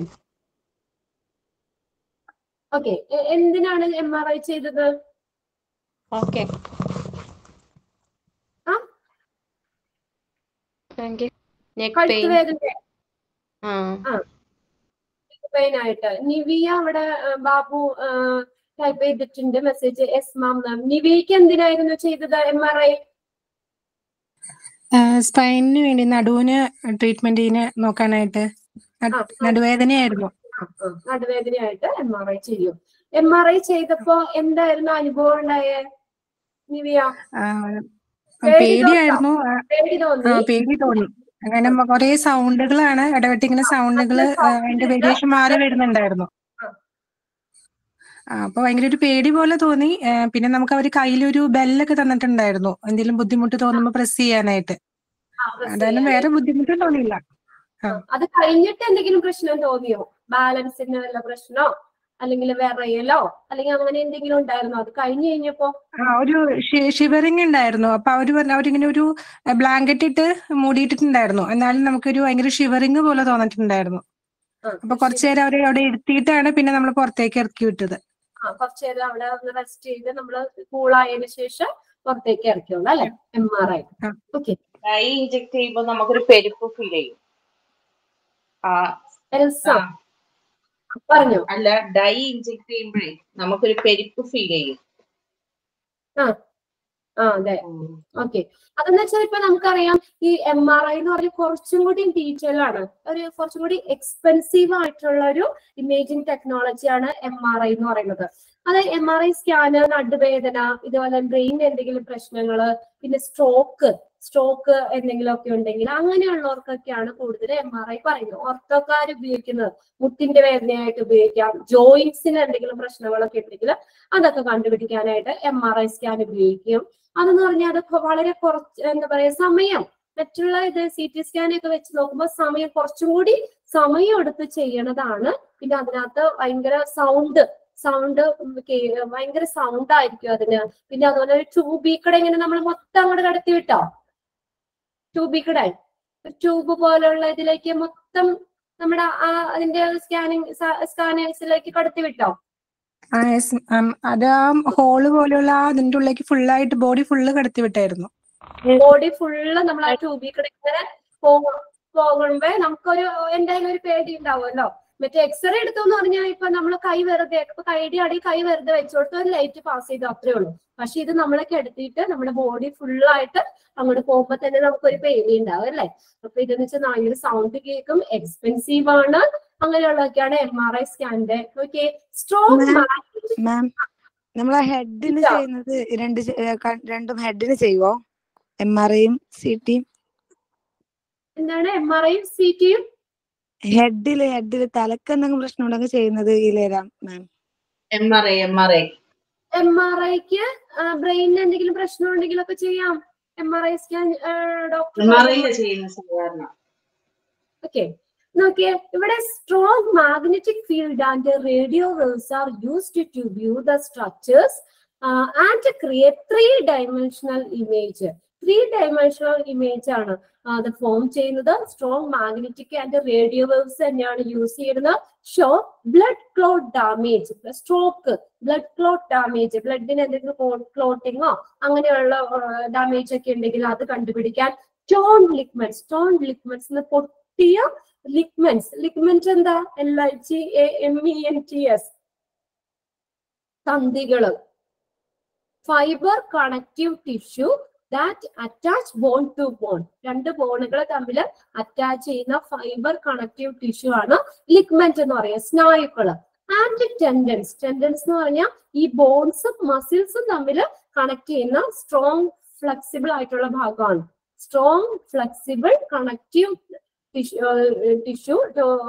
Okay, എന്തിനാണ് M R I ചെയ്തത്? Okay. ആ neck കഴുത്ത് pain. വേദന ആ പെയിൻ ആയിട്ട്. നിവിയ അവിടെ ആ, ബാബു ടൈപ്പ് ചെയ്തിട്ടുണ്ട് മെസ്സേജ്. Yes ma'am. നിവിയക്ക് എന്തിനായിരുന്നു ചെയ്തത് എം ആർ ഐ? സ്പൈനിന് വേണ്ടി, നടുവിന് ട്രീറ്റ്മെന്റിന് നോക്കാനായിട്ട്. നട്- നടുവേദനയായിരുന്നു. നടുവേദനയായിട്ട് എം ആർ ഐ ചെയ്യും. എം ആർ ഐ ചെയ്തപ്പോ എന്തായിരുന്നു അനുഭവം ഉണ്ടായേ നിവിയ? ആ, പേടി പേടിയായിരുന്നു. ആ, പേടി ആ, തോന്നി? പേടി തോന്നി. അങ്ങനെ കുറെ സൗണ്ടുകളാണ് ഇടവിട്ട് ഇങ്ങനെ സൗണ്ടുകള് അതിന്റെ വേരിയേഷൻ മാറി വരുന്നുണ്ടായിരുന്നു. ആ, അപ്പൊ ഭയങ്കര ഒരു പേടി പോലെ തോന്നി. ആ, പിന്നെ നമുക്ക് അവര് കയ്യിലൊരു ബെല്ലൊക്കെ തന്നിട്ടുണ്ടായിരുന്നു, എന്തെങ്കിലും ബുദ്ധിമുട്ട് തോന്നുമ്പോ പ്രസ് ചെയ്യാനായിട്ട്. അതായാലും വേറെ ബുദ്ധിമുട്ടും തോന്നിയില്ല. ആ, അത് കഴിഞ്ഞിട്ട് എന്തെങ്കിലും പ്രശ്നം തോന്നിയോ? ബാലൻസിന് വല്ല പ്രശ്നമോ അല്ലെങ്കിൽ വിറയലോ അല്ലെങ്കിൽ അങ്ങനെ എന്തെങ്കിലും ഉണ്ടായിരുന്നോ അത് കഴിഞ്ഞു കഴിഞ്ഞപ്പോ? ആ, ഒരു ഷിവറിങ് ഉണ്ടായിരുന്നു. അപ്പൊ അവര് പറഞ്ഞു, അവരിങ്ങനെ ഒരു ബ്ലാങ്കറ്റ് ഇട്ട് മൂടിയിട്ടിട്ടുണ്ടായിരുന്നു. എന്നാലും നമുക്കൊരു ഭയങ്കര ഷിവറിങ് പോലെ തോന്നിട്ടുണ്ടായിരുന്നു. അപ്പൊ കുറച്ചു നേരം അവരെ അവിടെ ഇരുത്തിയിട്ടാണ് പിന്നെ നമ്മൾ പുറത്തേക്ക് ഇറക്കി വിട്ടത്. ആ കുറച്ചു നേരം അവിടെ ഒന്ന് റെസ്റ്റ് ചെയ്ത് നമ്മള് കൂളായതിനു ശേഷം പുറത്തേക്ക് ഇറക്കിയോളൂ അല്ലെ M R I. Okay. Dye inject ചെയ്യുമ്പോൾ നമുക്കൊരു പെരുപ്പ് ഫീൽ ചെയ്യും. ആ എൽസ പറഞ്ഞോ. അല്ല, ഡൈ ഇഞ്ചെക്ട് ചെയ്യുമ്പോഴേ നമുക്കൊരു പെരുപ്പ് ഫീൽ ചെയ്യും. ആ ആ അതെ. ഓക്കെ. അതെന്ന് വെച്ചാൽ ഇപ്പൊ നമുക്കറിയാം ഈ എം ആർ ഐ എന്ന് പറഞ്ഞാൽ കുറച്ചും കൂടി ഡീറ്റെയിൽ ആണ്, ഒരു കുറച്ചും കൂടി എക്സ്പെൻസീവ് ആയിട്ടുള്ള ഒരു ഇമേജിംഗ് ടെക്നോളജിയാണ് എം ആർ ഐ എന്ന് പറയുന്നത്. അത് എം ആർ ഐ സ്കാന്, നടുവേദന, ഇതുപോലെ ബ്രെയിനിന് എന്തെങ്കിലും പ്രശ്നങ്ങള്, പിന്നെ സ്ട്രോക്ക് സ്ട്രോക്ക് എന്തെങ്കിലും ഒക്കെ ഉണ്ടെങ്കിൽ അങ്ങനെയുള്ളവർക്കൊക്കെയാണ് കൂടുതൽ എം ആർ ഐ പറയുന്നത്. ഓർത്തോക്കാർ ഉപയോഗിക്കുന്നത് മുട്ടിന്റെ വേദനയായിട്ട് ഉപയോഗിക്കാം. ജോയിന്റ്സിന് എന്തെങ്കിലും പ്രശ്നങ്ങളൊക്കെ ഉണ്ടെങ്കിൽ അതൊക്കെ കണ്ടുപിടിക്കാനായിട്ട് എം ആർ ഐ സ്കാൻ ഉപയോഗിക്കും. അതെന്ന് പറഞ്ഞാൽ അത് വളരെ കുറച്ച് എന്താ പറയാ സമയം, മറ്റുള്ള ഇത് സി ടി സ്കാനൊക്കെ വെച്ച് നോക്കുമ്പോൾ സമയം കുറച്ചും കൂടി സമയം എടുത്ത് ചെയ്യണതാണ്. പിന്നെ അതിനകത്ത് ഭയങ്കര സൗണ്ട് സൗണ്ട് ഭയങ്കര സൗണ്ട് ആയിരിക്കും അതിന്. പിന്നെ അതുപോലെ ഒരു ട്യൂബിക്കടെ ഇങ്ങനെ നമ്മൾ മൊത്തം അങ്ങോട്ട് കടത്തി വിട്ടോ, ട്യൂബിക്കടെ ട്യൂബ് പോലുള്ള ഇതിലേക്ക് മൊത്തം നമ്മുടെ ആ അതിന്റെ സ്കാനിങ് സ്കാനേഴ്സിലേക്ക് കടത്തി വിട്ടോ. ആ, yes, um, അത് ആ ഹോള് പോലെയുള്ള ആ അതിന്റെ ഉള്ളിലേക്ക് ഫുള്ളായിട്ട് ബോഡി ഫുള്ള് കടത്തി വിട്ടായിരുന്നു. ബോഡി ഫുള്ള് നമ്മൾ ആ ട്യൂബിക്കടെ ഇങ്ങനെ പോകുമ്പോ നമുക്കൊരു എന്തായാലും ഒരു പേടി ഉണ്ടാവുമല്ലോ. മറ്റേ എക്സ്റേ എടുത്തു എന്ന് പറഞ്ഞാൽ ഇപ്പൊ നമ്മൾ കൈ വെറുതെ ഇപ്പൊ കൈയുടെ അടി കൈ വെറുതെ വെച്ചോട്ട് ഒരു ലൈറ്റ് പാസ് ചെയ്ത് അത്രേ ഉള്ളൂ. പക്ഷെ ഇത് നമ്മളൊക്കെ എടുത്തിട്ട് നമ്മുടെ ബോഡി ഫുള്ളായിട്ട് അങ്ങോട്ട് പോകുമ്പോ തന്നെ നമുക്കൊരു പേടി ഉണ്ടാവും അല്ലേ. അപ്പൊ ഇതെന്ന് വെച്ചാൽ ഭയങ്കര സൗണ്ട് കേൾക്കും, എക്സ്പെൻസീവ് ആണ്. അങ്ങനെയുള്ളതൊക്കെയാണ് എം ആർ ഐ സ്കാനിന്റെ. ഓക്കെ. സ്ട്രോങ് മാം, നമ്മളെ ഹെഡിന് ചെയ്യുന്നത് രണ്ട് രണ്ടും ഹെഡിന് ചെയ്യുവോ? എം ആർ ഐയും സി ടിയും? എന്താണ് എം ആർ ഐയും സി ടിയും? ഹെഡില് ഹെഡില് തലക്ക് എന്തെങ്കിലും പ്രശ്നം ഉണ്ടെങ്കിൽ ചെയ്യുന്നത് ഇതിലേതാ ma'am? M R I M R I M R ഐക്ക് ബ്രെയിനിന് എന്തെങ്കിലും പ്രശ്നം ഉണ്ടെങ്കിലൊക്കെ ചെയ്യാം M R I scan doctor. M R I ചെയ്യുന്ന സാധാരണ. ഓക്കെ. നോക്കിയേ, ഇവിടെ strong magnetic field and radio waves are used to view the structures and create three dimensional image. Three dimensional image ആണ് അത് ഫോം ചെയ്യുന്നത്. Strong magnetic and radio waves തന്നെയാണ് use ചെയ്യുന്നത്. Show blood clot damage, stroke, blood clot damage, ബ്ലഡിന് എന്തെങ്കിലും ക്ലോട്ടിങ്ങോ അങ്ങനെയുള്ള damage ഒക്കെ ഉണ്ടെങ്കിൽ അത് കണ്ടുപിടിക്കാൻ. സ്റ്റോൺ ലിഗ്മെന്റ്സ്, സ്റ്റോൺ ലിഗ്മെന്റ്സ് പൊട്ടിയ ലിഗ്മെന്റ്സ്. ലിഗ്മെന്റ് എന്താ? L I G A M E N T S, തന്തികള്. Fibre connective tissue that attach bone to bone. രണ്ട് ബോണുകൾ തമ്മിൽ അറ്റാച്ച് ചെയ്യുന്ന ഫൈബർ കണക്റ്റീവ് ടിഷ്യൂ ആണ് ലിഗ്മെന്റ് എന്ന് പറയുക, സ്നായുക്കള്. And tendons. ടെൻഡൻസ് എന്ന് പറഞ്ഞാൽ ഈ ബോൺസും മസിൽസും തമ്മിൽ കണക്ട് ചെയ്യുന്ന സ്ട്രോങ് ഫ്ലെക്സിബിൾ ആയിട്ടുള്ള ഭാഗമാണ്. സ്ട്രോങ് ഫ്ലെക്സിബിൾ കണക്റ്റീവ് ടിഷ്യൂ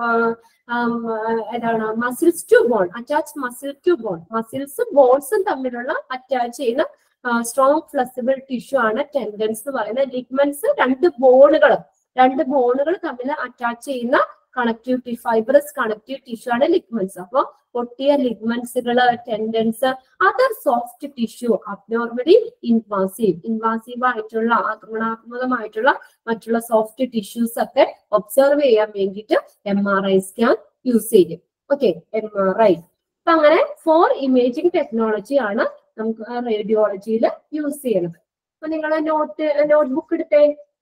ഏതാണ് muscles to bone, attach muscle to bone. മസിൽസും ബോൺസും തമ്മിലുള്ള അറ്റാച്ച് ചെയ്യുന്ന സ്ട്രോങ് ഫ്ലെക്സിബിൾ ടിഷ്യൂ ആണ് ടെൻഡൻസ് എന്ന് പറയുന്നത്. ലിഗ്മെന്റ്സ് രണ്ട് ബോണുകൾ രണ്ട് ബോണുകൾ തമ്മിൽ അറ്റാച്ച് ചെയ്യുന്ന കണക്റ്റീവ് ഫൈബ്രസ് കണക്റ്റീവ് ടിഷ്യൂ ആണ് ലിഗ്മെന്റ്സ്. അപ്പൊ പൊട്ടിയ ലിഗ്മെന്റ്സുകള്, tendons, other soft tissue, abnormally invasive invasive ആയിട്ടുള്ള ആക്രമണാത്മകമായിട്ടുള്ള മറ്റുള്ള സോഫ്റ്റ് ടിഷ്യൂസ് ഒക്കെ ഒബ്സർവ് ചെയ്യാൻ വേണ്ടിയിട്ട് M R I scan use ചെയ്യും. Okay, M R I. അപ്പൊ അങ്ങനെ ഫോർ ഇമേജിംഗ് ടെക്നോളജി ആണ് നമുക്ക് റേഡിയോളജിയിൽ യൂസ് ചെയ്യുന്നത്. അപ്പൊ നിങ്ങളെ നോട്ട് നോട്ട്ബുക്ക് എടുത്തേ.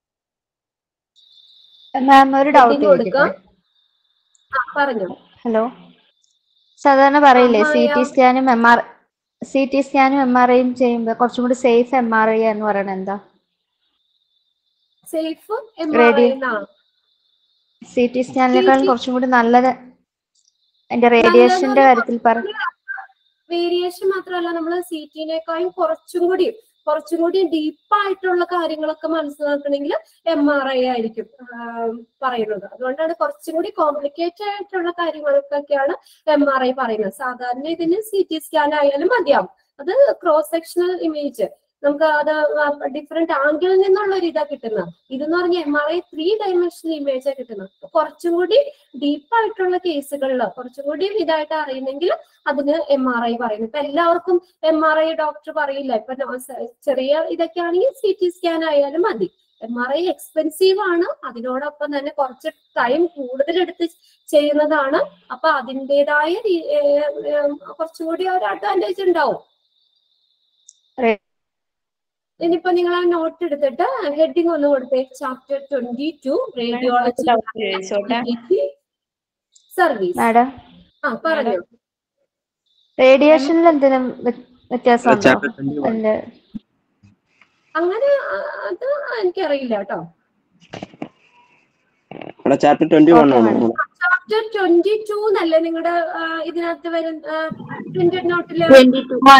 മാം ഒരു ഡൗട്ട് കൊടുക്കാം. പറഞ്ഞു. ഹലോ, സാധാരണ പറയില്ലേ സി ടി സ്കാനും എം ആർ സി ടി സ്കാനും എം ആർ ഐയും ചെയ്യുമ്പോൾ കുറച്ചും കൂടി സേഫ് എം ആർ ഐ എന്ന് പറയുന്നത് എന്താ? സേഫ് എം ആർ ഐ എന്നാണ്. സി ടി സ്കാനിനേക്കാളും കുറച്ചും കൂടി നല്ലത് അതിന്റെ റേഡിയേഷന്റെ കാര്യത്തിൽ പറ. വേരിയേഷൻ മാത്രമല്ല, നമ്മൾ സി ടിനേക്കാളും കുറച്ചും കൂടി കുറച്ചും കൂടി ഡീപ്പായിട്ടുള്ള കാര്യങ്ങളൊക്കെ മനസ്സിലാക്കണമെങ്കിൽ എം ആർ ഐ ആയിരിക്കും പറയുന്നത്. അതുകൊണ്ടാണ് കുറച്ചും കൂടി കോംപ്ലിക്കേറ്റഡ് ആയിട്ടുള്ള കാര്യങ്ങൾക്കൊക്കെയാണ് എം ആർ ഐ പറയുന്നത്. സാധാരണ ഇതിന് സി ടി സ്കാൻ ആയാലും മതിയാവും. അത് ക്രോസ് സെക്ഷണൽ ഇമേജ്, നമുക്ക് അത് ഡിഫറെന്റ് ആംഗിളിൽ നിന്നുള്ള ഒരു ഇതാ കിട്ടുന്നത്. ഇതെന്ന് പറഞ്ഞാൽ M R I three dimensional ഇമേജാ കിട്ടുന്നത്. കുറച്ചും കൂടി ഡീപ്പായിട്ടുള്ള കേസുകളിൽ കുറച്ചും കൂടി ഇതായിട്ട് അറിയുന്നെങ്കിൽ അതിന് എം ആർ ഐ പറയുന്നു. ഇപ്പൊ എല്ലാവർക്കും എം ആർ ഐ ഡോക്ടർ പറയില്ല. ഇപ്പൊ ചെറിയ ഇതൊക്കെ ആണെങ്കിൽ സി ടി സ്കാൻ ആയാലും മതി. എം ആർ ഐ എക്സ്പെൻസീവ് ആണ്, അതിനോടൊപ്പം തന്നെ കുറച്ച് ടൈം കൂടുതലെടുത്ത് ചെയ്യുന്നതാണ്. അപ്പൊ അതിൻ്റെതായ കുറച്ചും കൂടി ഒരു അഡ്വാൻറ്റേജ് ഉണ്ടാവും. ഇനിയിപ്പോ നിങ്ങൾ ആ നോട്ട് എടുത്തിട്ട് ഹെഡിങ് ഒന്ന് കൊടുത്തേ. Chapter twenty two radiology service. Madam ആ പറഞ്ഞു. റേഡിയേഷനിൽ എന്തെങ്കിലും വ്യത്യാസം അങ്ങനെ അത് എനിക്കറിയില്ല കേട്ടോ. ചാപ്റ്റർ ട്വന്റി വൺ ആണ്. ചാപ്റ്റർ ട്വന്റി ടു എന്നല്ലേ നിങ്ങളുടെ ഇതിനകത്ത് വരുന്ന പ്രിന്റഡ് നോട്ടില്? ട്വന്റി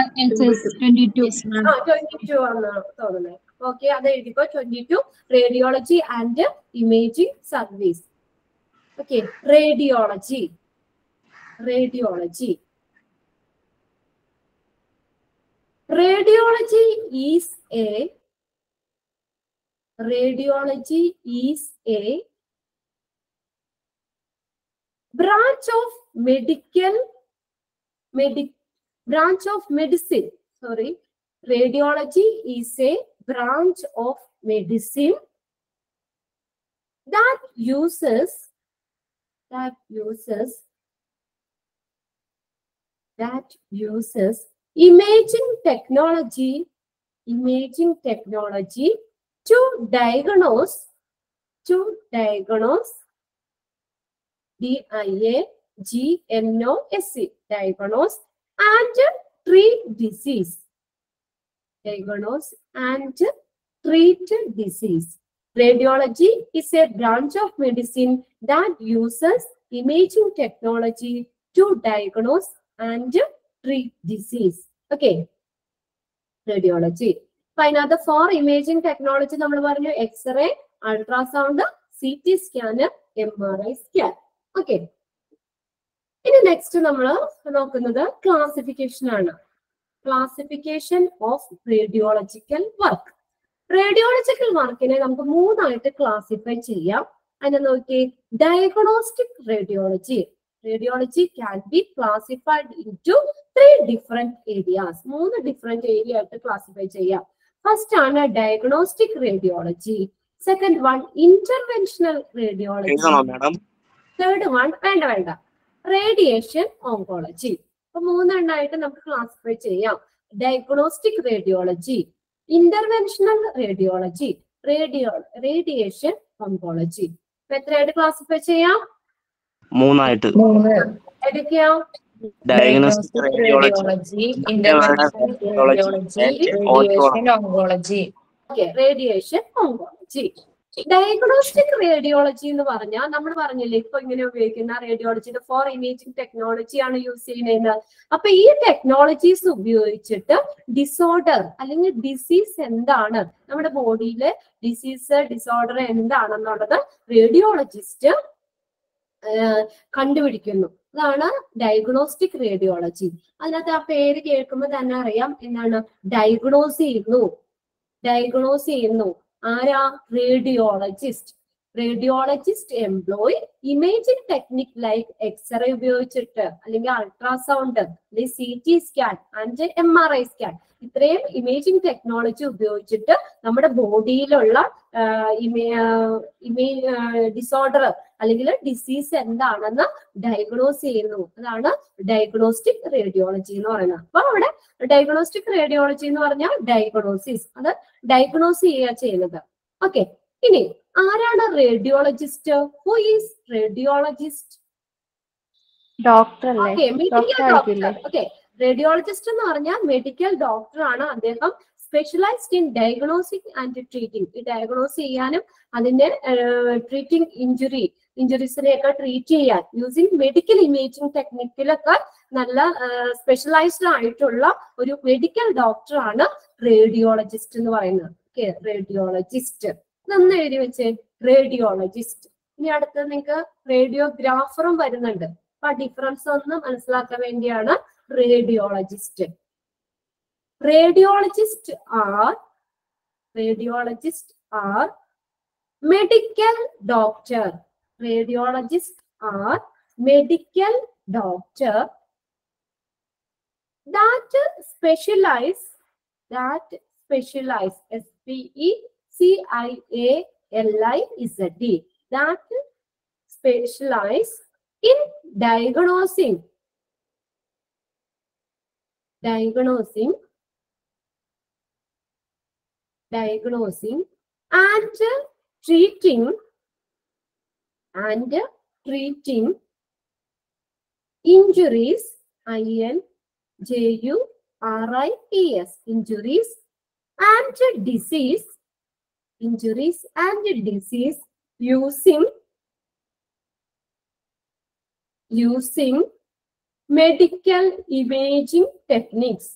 ടു ആണെന്നാണ് തോന്നുന്നത്. ഓക്കെ, അത് എഴുതിക്കോ. Twenty two radiology and imaging service. Okay, radiology radiology radiology is a radiology is a branch of medical medic branch of medicine sorry radiology is a branch of medicine that uses that uses that uses imaging technology imaging technology to diagnose to diagnose D I A G N O S E diagnose and treat disease diagnose and treat disease. Radiology is a branch of medicine that uses imaging technology to diagnose and treat disease. Okay, radiology. അതിനകത്ത് four imaging technology നമ്മൾ പറഞ്ഞു. X-ray, ultrasound, C T scan, M R I scan. Okay, ഇനി next നമ്മൾ നോക്കുന്നത് classification ആണ്. Classification of radiological work. Radiological വർക്കിനെ നമുക്ക് മൂന്നായിട്ട് ക്ലാസിഫൈ ചെയ്യാം. അതിനെ നോക്കി. Diagnostic radiology. Radiology can be classified into three different areas. മൂന്ന് ഡിഫറെന്റ് ഏരിയ ആയിട്ട് ക്ലാസിഫൈ ചെയ്യാം. ഫസ്റ്റ് ആണ് diagnostic radiology. Second one interventional radiology. Third one വേണ്ട വേണ്ട റേഡിയേഷൻ ഓങ്കോളജി. അപ്പൊ മൂന്നെണ്ണായിട്ട് നമുക്ക് ക്ലാസിഫൈ ചെയ്യാം. Diagnostic radiology, interventional radiology, radio radiation oncology. അപ്പൊ എത്രയായിട്ട് ക്ലാസിഫൈ ചെയ്യാം? മൂന്നായിട്ട്. ഏതൊക്കെയാ? Diagnostic radiology, radiology, interventional radiology, radiation oncology. Okay, radiation oncology. Diagnostic radiology എന്ന് പറഞ്ഞാൽ നമ്മൾ പറഞ്ഞില്ലേ ഇപ്പൊ ഇങ്ങനെ ഉപയോഗിക്കുന്ന റേഡിയോളജിയുടെ ഫോർ ഇമേജിംഗ് ടെക്നോളജി ആണ് യൂസ് ചെയ്യുന്നത്. അപ്പൊ ഈ ടെക്നോളജീസ് ഉപയോഗിച്ചിട്ട് ഡിസോർഡർ അല്ലെങ്കിൽ ഡിസീസ് എന്താണ്, നമ്മുടെ ബോഡിയിലെ ഡിസീസ് ഡിസോർഡർ എന്താണെന്നുള്ളത് റേഡിയോളജിസ്റ്റ് കണ്ടുപിടിക്കുന്നു. അതാണ് ഡയഗ്നോസ്റ്റിക് റേഡിയോളജി. അതിനകത്ത് ആ പേര് കേൾക്കുമ്പോൾ തന്നെ അറിയാം എന്താണ്, ഡയഗ്നോസ് ചെയ്യുന്നു ഡയഗ്നോസ് ചെയ്യുന്നു ആരാ? Radiologist. Radiologist employ imaging technique like x-ray ഉപയോഗിച്ചിട്ട് അല്ലെങ്കിൽ അൾട്രാസൗണ്ട് അല്ലെങ്കിൽ C T scan and M R I scan, ഇത്രയും ഇമേജിംഗ് ടെക്നോളജി ഉപയോഗിച്ചിട്ട് നമ്മുടെ ബോഡിയിലുള്ള ഡിസോർഡർ അല്ലെങ്കിൽ ഡിസീസ് എന്താണെന്ന് ഡയഗ്നോസ് ചെയ്യുന്നു. അതാണ് ഡയഗ്നോസ്റ്റിക് റേഡിയോളജി എന്ന് പറയുന്നത്. അപ്പൊ അവിടെ ഡയഗ്നോസ്റ്റിക് റേഡിയോളജി എന്ന് പറഞ്ഞാൽ ഡയഗ്നോസിസ്, അത് ഡയഗ്നോസ് ചെയ്യുക ചെയ്യുന്നത്. ഓക്കെ, ഇനി ആരാണ് radiologist? Who is radiologist? Doctor അല്ലേ? Okay, medical doctor doctor. ആയിരിക്കില്ലേ? ഓക്കെ, റേഡിയോളജിസ്റ്റ് എന്ന് പറഞ്ഞാൽ മെഡിക്കൽ ഡോക്ടർ ആണ്. അദ്ദേഹം specialized in diagnostic and treating. ഈ ഡയഗ്നോസ് ചെയ്യാനും അതിന്റെ ട്രീറ്റിംഗ് ഇഞ്ചുറി ഇഞ്ചുറീസിനെയൊക്കെ ട്രീറ്റ് ചെയ്യാൻ യൂസിങ് മെഡിക്കൽ ഇമേജിംഗ് ടെക്നിക്കിലൊക്കെ നല്ല സ്പെഷ്യലൈസ്ഡ് ആയിട്ടുള്ള ഒരു മെഡിക്കൽ ഡോക്ടർ ആണ് റേഡിയോളജിസ്റ്റ് എന്ന് പറയുന്നത്. ഓക്കെ, റേഡിയോളജിസ്റ്റ് ഇതൊന്ന് എഴുതി വെച്ചേ, റേഡിയോളജിസ്റ്റ്. ഇനി അടുത്തത് നിങ്ങൾക്ക് റേഡിയോഗ്രാഫറും വരുന്നുണ്ട്. അപ്പൊ ആ ഡിഫറൻസ് ഒന്ന് മനസ്സിലാക്കാൻ വേണ്ടിയാണ് radiologist. Radiologists are radiologists are medical doctor. Radiologists are medical doctor that specialize that specialize S P E C I A L I Z D that specialize in diagnosing diagnosing diagnosing and treating and treating injuries, I N J U R I E S, injuries and disease, injuries and disease using using medical imaging techniques,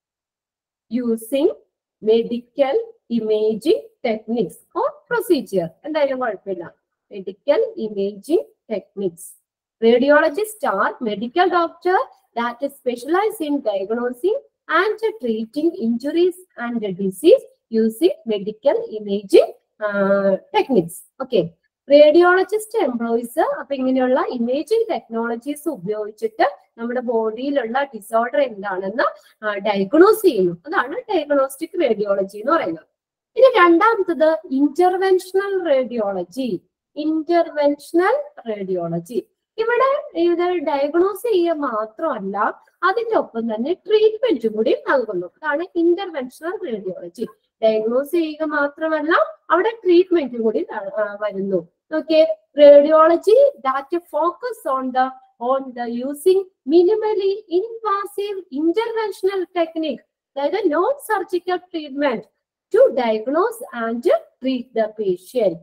using medical imaging techniques or procedure. എന്തായാലും കുഴപ്പമില്ല, medical imaging techniques. Radiologists are medical doctor that specialize in diagnosing and treating injuries and disease using medical imaging uh, techniques. Okay. Radiologist employees അപ്പൊ ഇങ്ങനെയുള്ള imaging technologies ഉപയോഗിച്ചിട്ട് നമ്മുടെ ബോഡിയിലുള്ള disorder എന്താണെന്ന് diagnose ചെയ്യുന്നു. അതാണ് ഡയഗ്നോസ്റ്റിക് റേഡിയോളജി എന്ന് പറയുന്നത്. ഇനി രണ്ടാമത്തത് ഇന്റർവെൻഷണൽ റേഡിയോളജി. ഇന്റർവെൻഷണൽ റേഡിയോളജി ഇവിടെ ഇത് ഡയഗ്നോസ് ചെയ്യുക മാത്രമല്ല അതിന്റെ ഒപ്പം തന്നെ ട്രീറ്റ്മെന്റ് കൂടി നൽകുന്നു. അതാണ് ഇന്റർവെൻഷണൽ റേഡിയോളജി. ഡയഗ്നോസ് ചെയ്യുക മാത്രമല്ല അവിടെ ട്രീറ്റ്മെന്റ് കൂടി വരുന്നു. Okay, radiology that focus on the on the using minimally invasive interventional technique, that is non-surgical treatment to diagnose and treat the patient.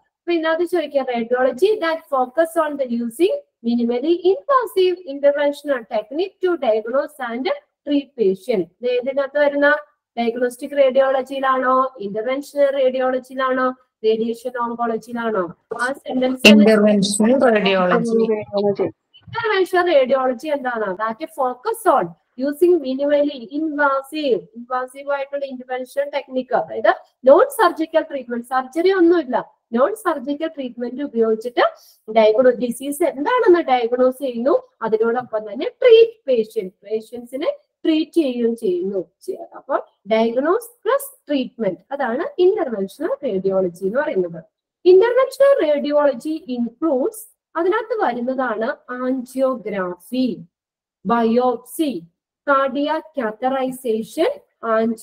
Radiology that focus on the using minimally invasive interventional technique to diagnose and treat patient. Diagnostic radiology-ലാണോ interventional radiology-ലാണോ radiation ഓങ്കോളജിയിലാണോ? ആ sentence interventional radiology. Interventional radiology എന്താണ്? That focus on using minimally invasive invasive ആയിട്ടുള്ള intervention technique, അതായത് non surgical treatment, surgery ഒന്നുമില്ല, non surgical treatment ഉപയോഗിച്ചിട്ട് ഡയഗ്നോ ഡിസീസ് എന്താണെന്ന് ഡയഗ്നോസ് ചെയ്യുന്നു. അതിനോടൊപ്പം തന്നെ ട്രീറ്റ് പേഷ്യൻസ് പേഷ്യൻസിനെ ട്രീറ്റ് ചെയ്യുകയും ചെയ്യുന്നു. അപ്പോൾ ഡയഗ്നോസ് പ്ലസ് ട്രീറ്റ്മെന്റ്, അതാണ് ഇന്റർവെൻഷണൽ റേഡിയോളജി എന്ന് പറയുന്നത്. ഇന്റർവെൻഷണൽ റേഡിയോളജി ഇൻക്ലൂഡ്സ്, അതിനകത്ത് വരുന്നതാണ് angiography, biopsy, cardiac catheterization,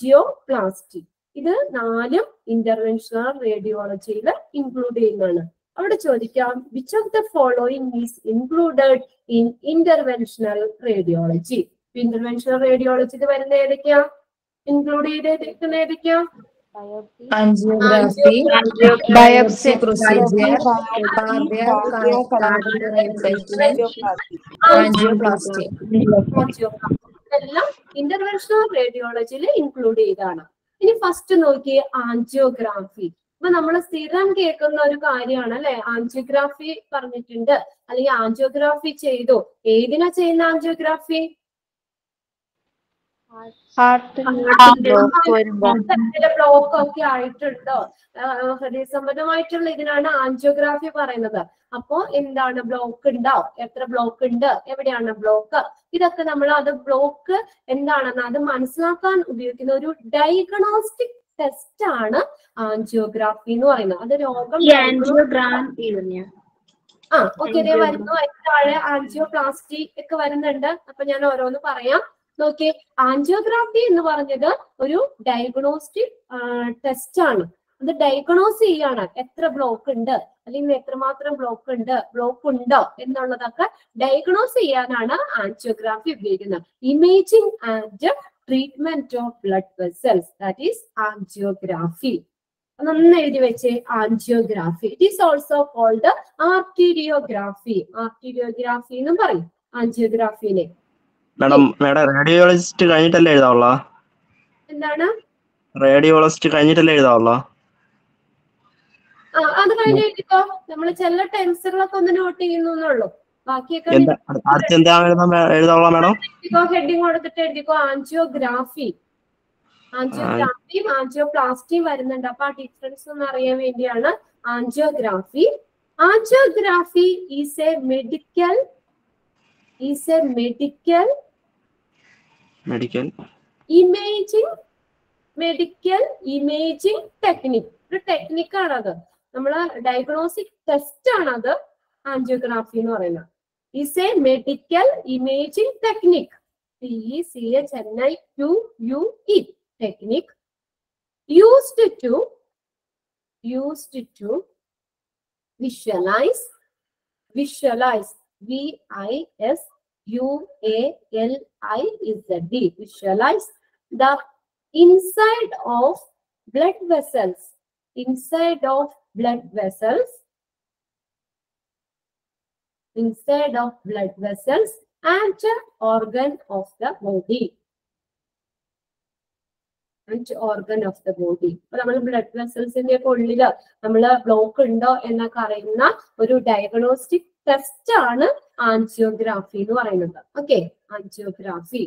angioplasty. ഇത് നാലും ഇന്റർവെൻഷണൽ റേഡിയോളജിയിൽ ഇൻക്ലൂഡ് ചെയ്യുന്നതാണ്. അവിടെ ചോദിക്കാം which of the following is included in interventional radiology. Interventional റേഡിയോളജിയിൽ വരുന്ന ഏതൊക്കെയാ, ഇൻക്ലൂഡ് ചെയ്തേക്കുന്ന ഏതൊക്കെയാ? angiography, biopsy procedure, cardiac catheterization, angioplasty. എല്ലാം ഇന്റർവെൻഷണൽ റേഡിയോളജിയിൽ ഇൻക്ലൂഡ് ചെയ്താണ്. ഇനി ഫസ്റ്റ് നോക്കിയേ ആൻജിയോഗ്രാഫി. അപ്പൊ നമ്മൾ സ്ഥിരം കേൾക്കുന്ന ഒരു കാര്യമാണ് അല്ലെ, ആൻജിയോഗ്രാഫി പറഞ്ഞിട്ടുണ്ട് അല്ലെങ്കിൽ ആൻജിയോഗ്രാഫി ചെയ്തു. ഏതിനാ ചെയ്യുന്ന ആൻജിയോഗ്രാഫി? ബ്ലോക്ക് ഒക്കെ ആയിട്ടുണ്ടോ, ഹൃദയ സംബന്ധമായിട്ടുള്ള ഇതിനാണ് ആൻജിയോഗ്രാഫി പറയുന്നത്. അപ്പോ എന്താണ് ബ്ലോക്ക് ഉണ്ടോ, എത്ര ബ്ലോക്ക് ഉണ്ട്, എവിടെയാണ് ബ്ലോക്ക്, ഇതൊക്കെ നമ്മൾ അത് ബ്ലോക്ക് എന്താണെന്ന് അത് മനസ്സിലാക്കാൻ ഉപയോഗിക്കുന്ന ഒരു ഡയഗ്നോസ്റ്റിക് ടെസ്റ്റ് ആണ് ആൻജിയോഗ്രാഫി എന്ന് പറയുന്നത്. അത് രോഗം ആ ഓക്കെ ഇതേ വരുന്നു. അതിന് താഴെ ആൻജിയോപ്ലാസ്റ്റി ഒക്കെ വരുന്നുണ്ട്. അപ്പൊ ഞാൻ ഓരോന്ന് പറയാം. നോക്കിയേ, ആൻജിയോഗ്രാഫി എന്ന് പറഞ്ഞത് ഒരു ഡയഗ്നോസ്റ്റിക് ടെസ്റ്റ് ആണ്. അത് ഡയഗ്നോസ് ചെയ്യാണ് എത്ര ബ്ലോക്ക് ഉണ്ട് അല്ലെങ്കിൽ എത്രമാത്രം ബ്ലോക്ക് ഉണ്ട്, ബ്ലോക്ക് ഉണ്ടോ എന്നുള്ളതൊക്കെ ഡയഗ്നോസ് ചെയ്യാനാണ് ആൻജിയോഗ്രാഫി ഉപയോഗിക്കുന്നത്. Imaging and treatment of blood vessels, that is angiography. നന്നായി എഴുതി വെച്ചേ, angiography. It is also called arteriography. Arteriography എന്നും പറയും ആൻജിയോഗ്രാഫിനെ. മാഡം മാഡം റേഡിയോളജിസ്റ്റ് കഴിഞ്ഞിട്ടല്ലേ എഴുതാവുള്ള? എന്താണ് റേഡിയോളജിസ്റ്റ് കഴിഞ്ഞിട്ടല്ലേ എഴുതാവുള്ള? ആ അത് കഴിഞ്ഞ് എഴുതിക്കോ. നമ്മൾ ചില ടെൻസുകളൊക്കെ ഒന്ന് നോട്ട് ചെയ്യുന്നുള്ളൂ. ബാക്കിയൊക്കെ എഴുതാവുള്ള മാഡം ഹെഡിങ് കൊടുത്തിട്ട് എഴുതിക്കോ. ആൻജിയോഗ്രാഫി, ആൻജിയോഗ്രാഫിയും ആൻജിയോപ്ലാസ്റ്റിയും വരുന്നുണ്ട്. അപ്പൊ ആ ഡിഫറൻസ് ഒന്ന് അറിയാൻ വേണ്ടിയാണ് angiography. Angiography is a medical is a medical medical imaging medical imaging technique. ഒരു ടെക്നിക്കാണത്, നമ്മള് ഡയഗ്നോസ്റ്റിക് ടെസ്റ്റ് ആണത് ആൻജിയോഗ്രാഫി എന്ന് പറയുന്നത്. Is a medical imaging technique. T E C H N I Q U E technique used to used to visualize visualize V I S U A L I Z D visualize the inside of blood vessels inside of blood vessels inside of blood vessels and organ of the body and organ of the body. അപ്പൊ നമ്മൾ blood വെസൽസിന്റെ ഒക്കെ ഉള്ളില് നമ്മള് block ഉണ്ടോ എന്നൊക്കെ അറിയുന്ന ഒരു diagnostic test ആണ് ആൻജിയോഗ്രാഫി എന്ന് പറയുന്നത്. Okay, angiography.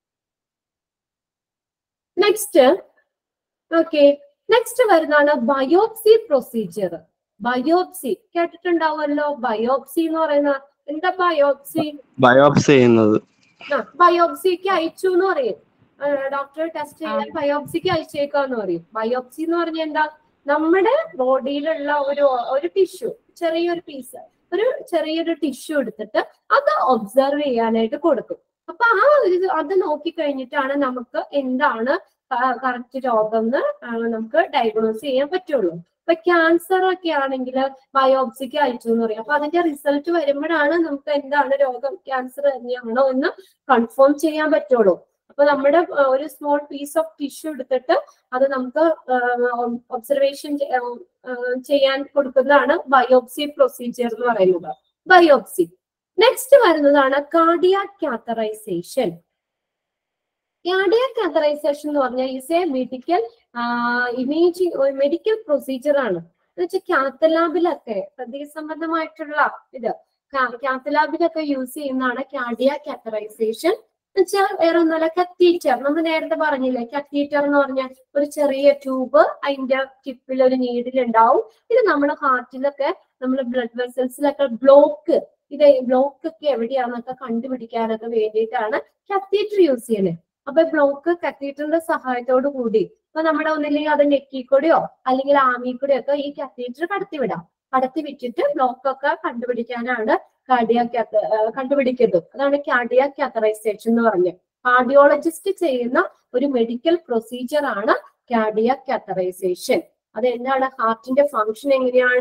Next okay next വരുന്നതാണ് ബയോപ്സി പ്രൊസീജിയർ. ബയോപ്സി കേട്ടിട്ടുണ്ടാവുമല്ലോ. ബയോപ്സി എന്ന് പറയുന്ന എന്താ? ബയോപ്സി ബയോപ്സി ചെയ്യുന്നത്. ബയോപ്സിക്ക് അയച്ചു എന്ന് പറയും. ഡോക്ടർ ടെസ്റ്റ് ചെയ്യാൻ ബയോപ്സിക്ക് അയച്ചേക്കാന്ന് പറയും. ബയോപ്സി എന്ന് പറഞ്ഞാൽ എന്താ? നമ്മുടെ ബോഡിയിലുള്ള ഒരു ഒരു ടിഷ്യൂ, ചെറിയൊരു പീസ്, ഒരു ചെറിയൊരു ടിഷ്യൂ എടുത്തിട്ട് അത് ഒബ്സർവ് ചെയ്യാനായിട്ട് കൊടുക്കും. അപ്പൊ ആ ഒരു അത് നോക്കി കഴിഞ്ഞിട്ടാണ് നമുക്ക് എന്താണ് കറക്റ്റ് രോഗം എന്ന് നമുക്ക് ഡയഗ്നോസ് ചെയ്യാൻ പറ്റുള്ളൂ. ഇപ്പൊ ക്യാൻസർ ഒക്കെ ആണെങ്കിൽ ബയോപ്സിക്ക് അയച്ചു എന്ന് പറയും. അപ്പൊ അതിന്റെ റിസൾട്ട് വരുമ്പോഴാണ് നമുക്ക് എന്താണ് രോഗം, ക്യാൻസർ തന്നെയാണോ എന്ന് കൺഫേം ചെയ്യാൻ പറ്റുള്ളൂ. അപ്പൊ നമ്മുടെ ഒരു സ്മോൾ പീസ് ഓഫ് ടിഷ്യൂ എടുത്തിട്ട് അത് നമുക്ക് ഒബ്സർവേഷൻ ചെയ്യാൻ കൊടുക്കുന്നതാണ് ബയോപ്സി പ്രൊസീജിയർ എന്ന് പറയുന്നത്. ബയോപ്സി. നെക്സ്റ്റ് വരുന്നതാണ് കാർഡിയാക് കാത്തറൈസേഷൻ. കാർഡിയാക് കാത്തറൈസേഷൻ എന്ന് പറഞ്ഞാൽ is a medical imaging medical procedure ആണ്. എന്ന് വെച്ചാൽ കാത്തലാബിലൊക്കെ ഹൃദയ സംബന്ധമായിട്ടുള്ള ഇത് കാത്തലാബിലൊക്കെ യൂസ് ചെയ്യുന്നതാണ് കാർഡിയാക് കാത്തറൈസേഷൻ. വെച്ചാൽ വേറെ ഒന്നുമല്ല, കത്തീറ്റർ. നമ്മൾ നേരത്തെ പറഞ്ഞില്ലേ, കത്തീറ്റർ എന്ന് പറഞ്ഞാൽ ഒരു ചെറിയ ട്യൂബ്, അതിന്റെ ടിപ്പിൽ ഒരു നീഡിൽ ഉണ്ടാവും. ഇത് നമ്മുടെ ഹാർട്ടിലൊക്കെ നമ്മൾ ബ്ലഡ് വെസൽസിലൊക്കെ ബ്ലോക്ക് ഇത് ബ്ലോക്ക് ഒക്കെ എവിടെയാണെന്നൊക്കെ കണ്ടുപിടിക്കാനൊക്കെ വേണ്ടിയിട്ടാണ് കത്തീറ്റർ യൂസ് ചെയ്യുന്നത്. അപ്പൊ ബ്ലോക്ക് കത്തീറ്ററിന്റെ സഹായത്തോടു കൂടി ഇപ്പൊ നമ്മുടെ ഒന്നില്ലെങ്കിൽ അത് നെക്കിക്കൂടെയോ അല്ലെങ്കിൽ ആമിക്കൂടെയോ ഒക്കെ ഈ കത്തീറ്റർ കടത്തിവിടാം. കടത്തി വിട്ടിട്ട് ബ്ലോക്ക് ഒക്കെ കണ്ടുപിടിക്കാനാണ് കാർഡിയാക് കണ്ടുപിടിക്കുന്നത്. അതാണ് കാർഡിയാക് കാത്തറൈസേഷൻ എന്ന് പറഞ്ഞത്. കാർഡിയോളജിസ്റ്റ് ചെയ്യുന്ന ഒരു മെഡിക്കൽ പ്രൊസീജിയർ ആണ് കാർഡിയാക് കാത്തറൈസേഷൻ. അത് എന്താണ്? ഹാർട്ടിന്റെ ഫംഗ്ഷൻ എങ്ങനെയാണ്,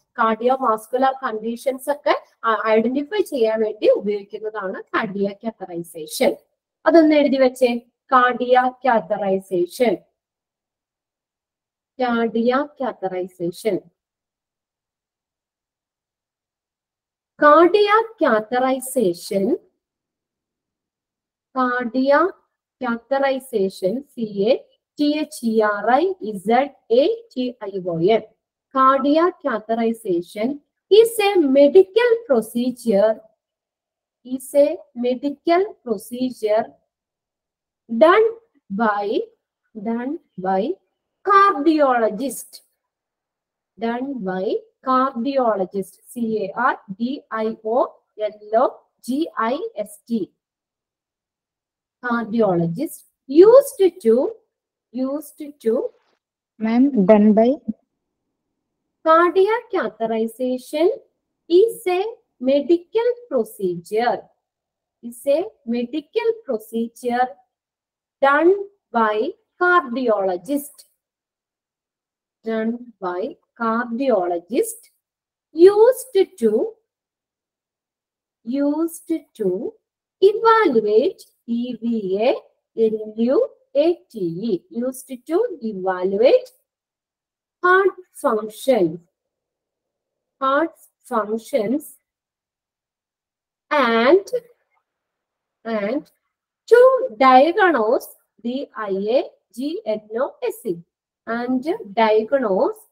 കാർഡിയോവാസ്കുലർ കണ്ടീഷൻസ് ഒക്കെ ഐഡന്റിഫൈ ചെയ്യാൻ വേണ്ടി ഉപയോഗിക്കുന്നതാണ് കാർഡിയാക് കാത്തറൈസേഷൻ. അതൊന്ന് എഴുതി വെച്ചേ. Cardiac catheterization, cardiac catheterization. Cardiac catheterization, cardiac catheterization, C A T H E R I Z A T I O N. Cardiac catheterization is a medical procedure, is a medical procedure done by, done by cardiologist, done by cardiologist, C A R D I O L O G I S T, cardiologist, used to, used to, ma'am, done by, cardiac catheterization is a medical procedure, is a medical procedure done by cardiologist, done by cardiologist, used to, used to evaluate, E V A L U A T E, used to evaluate heart functions, heart functions, and, and to diagnose the I A G N O S E, and diagnose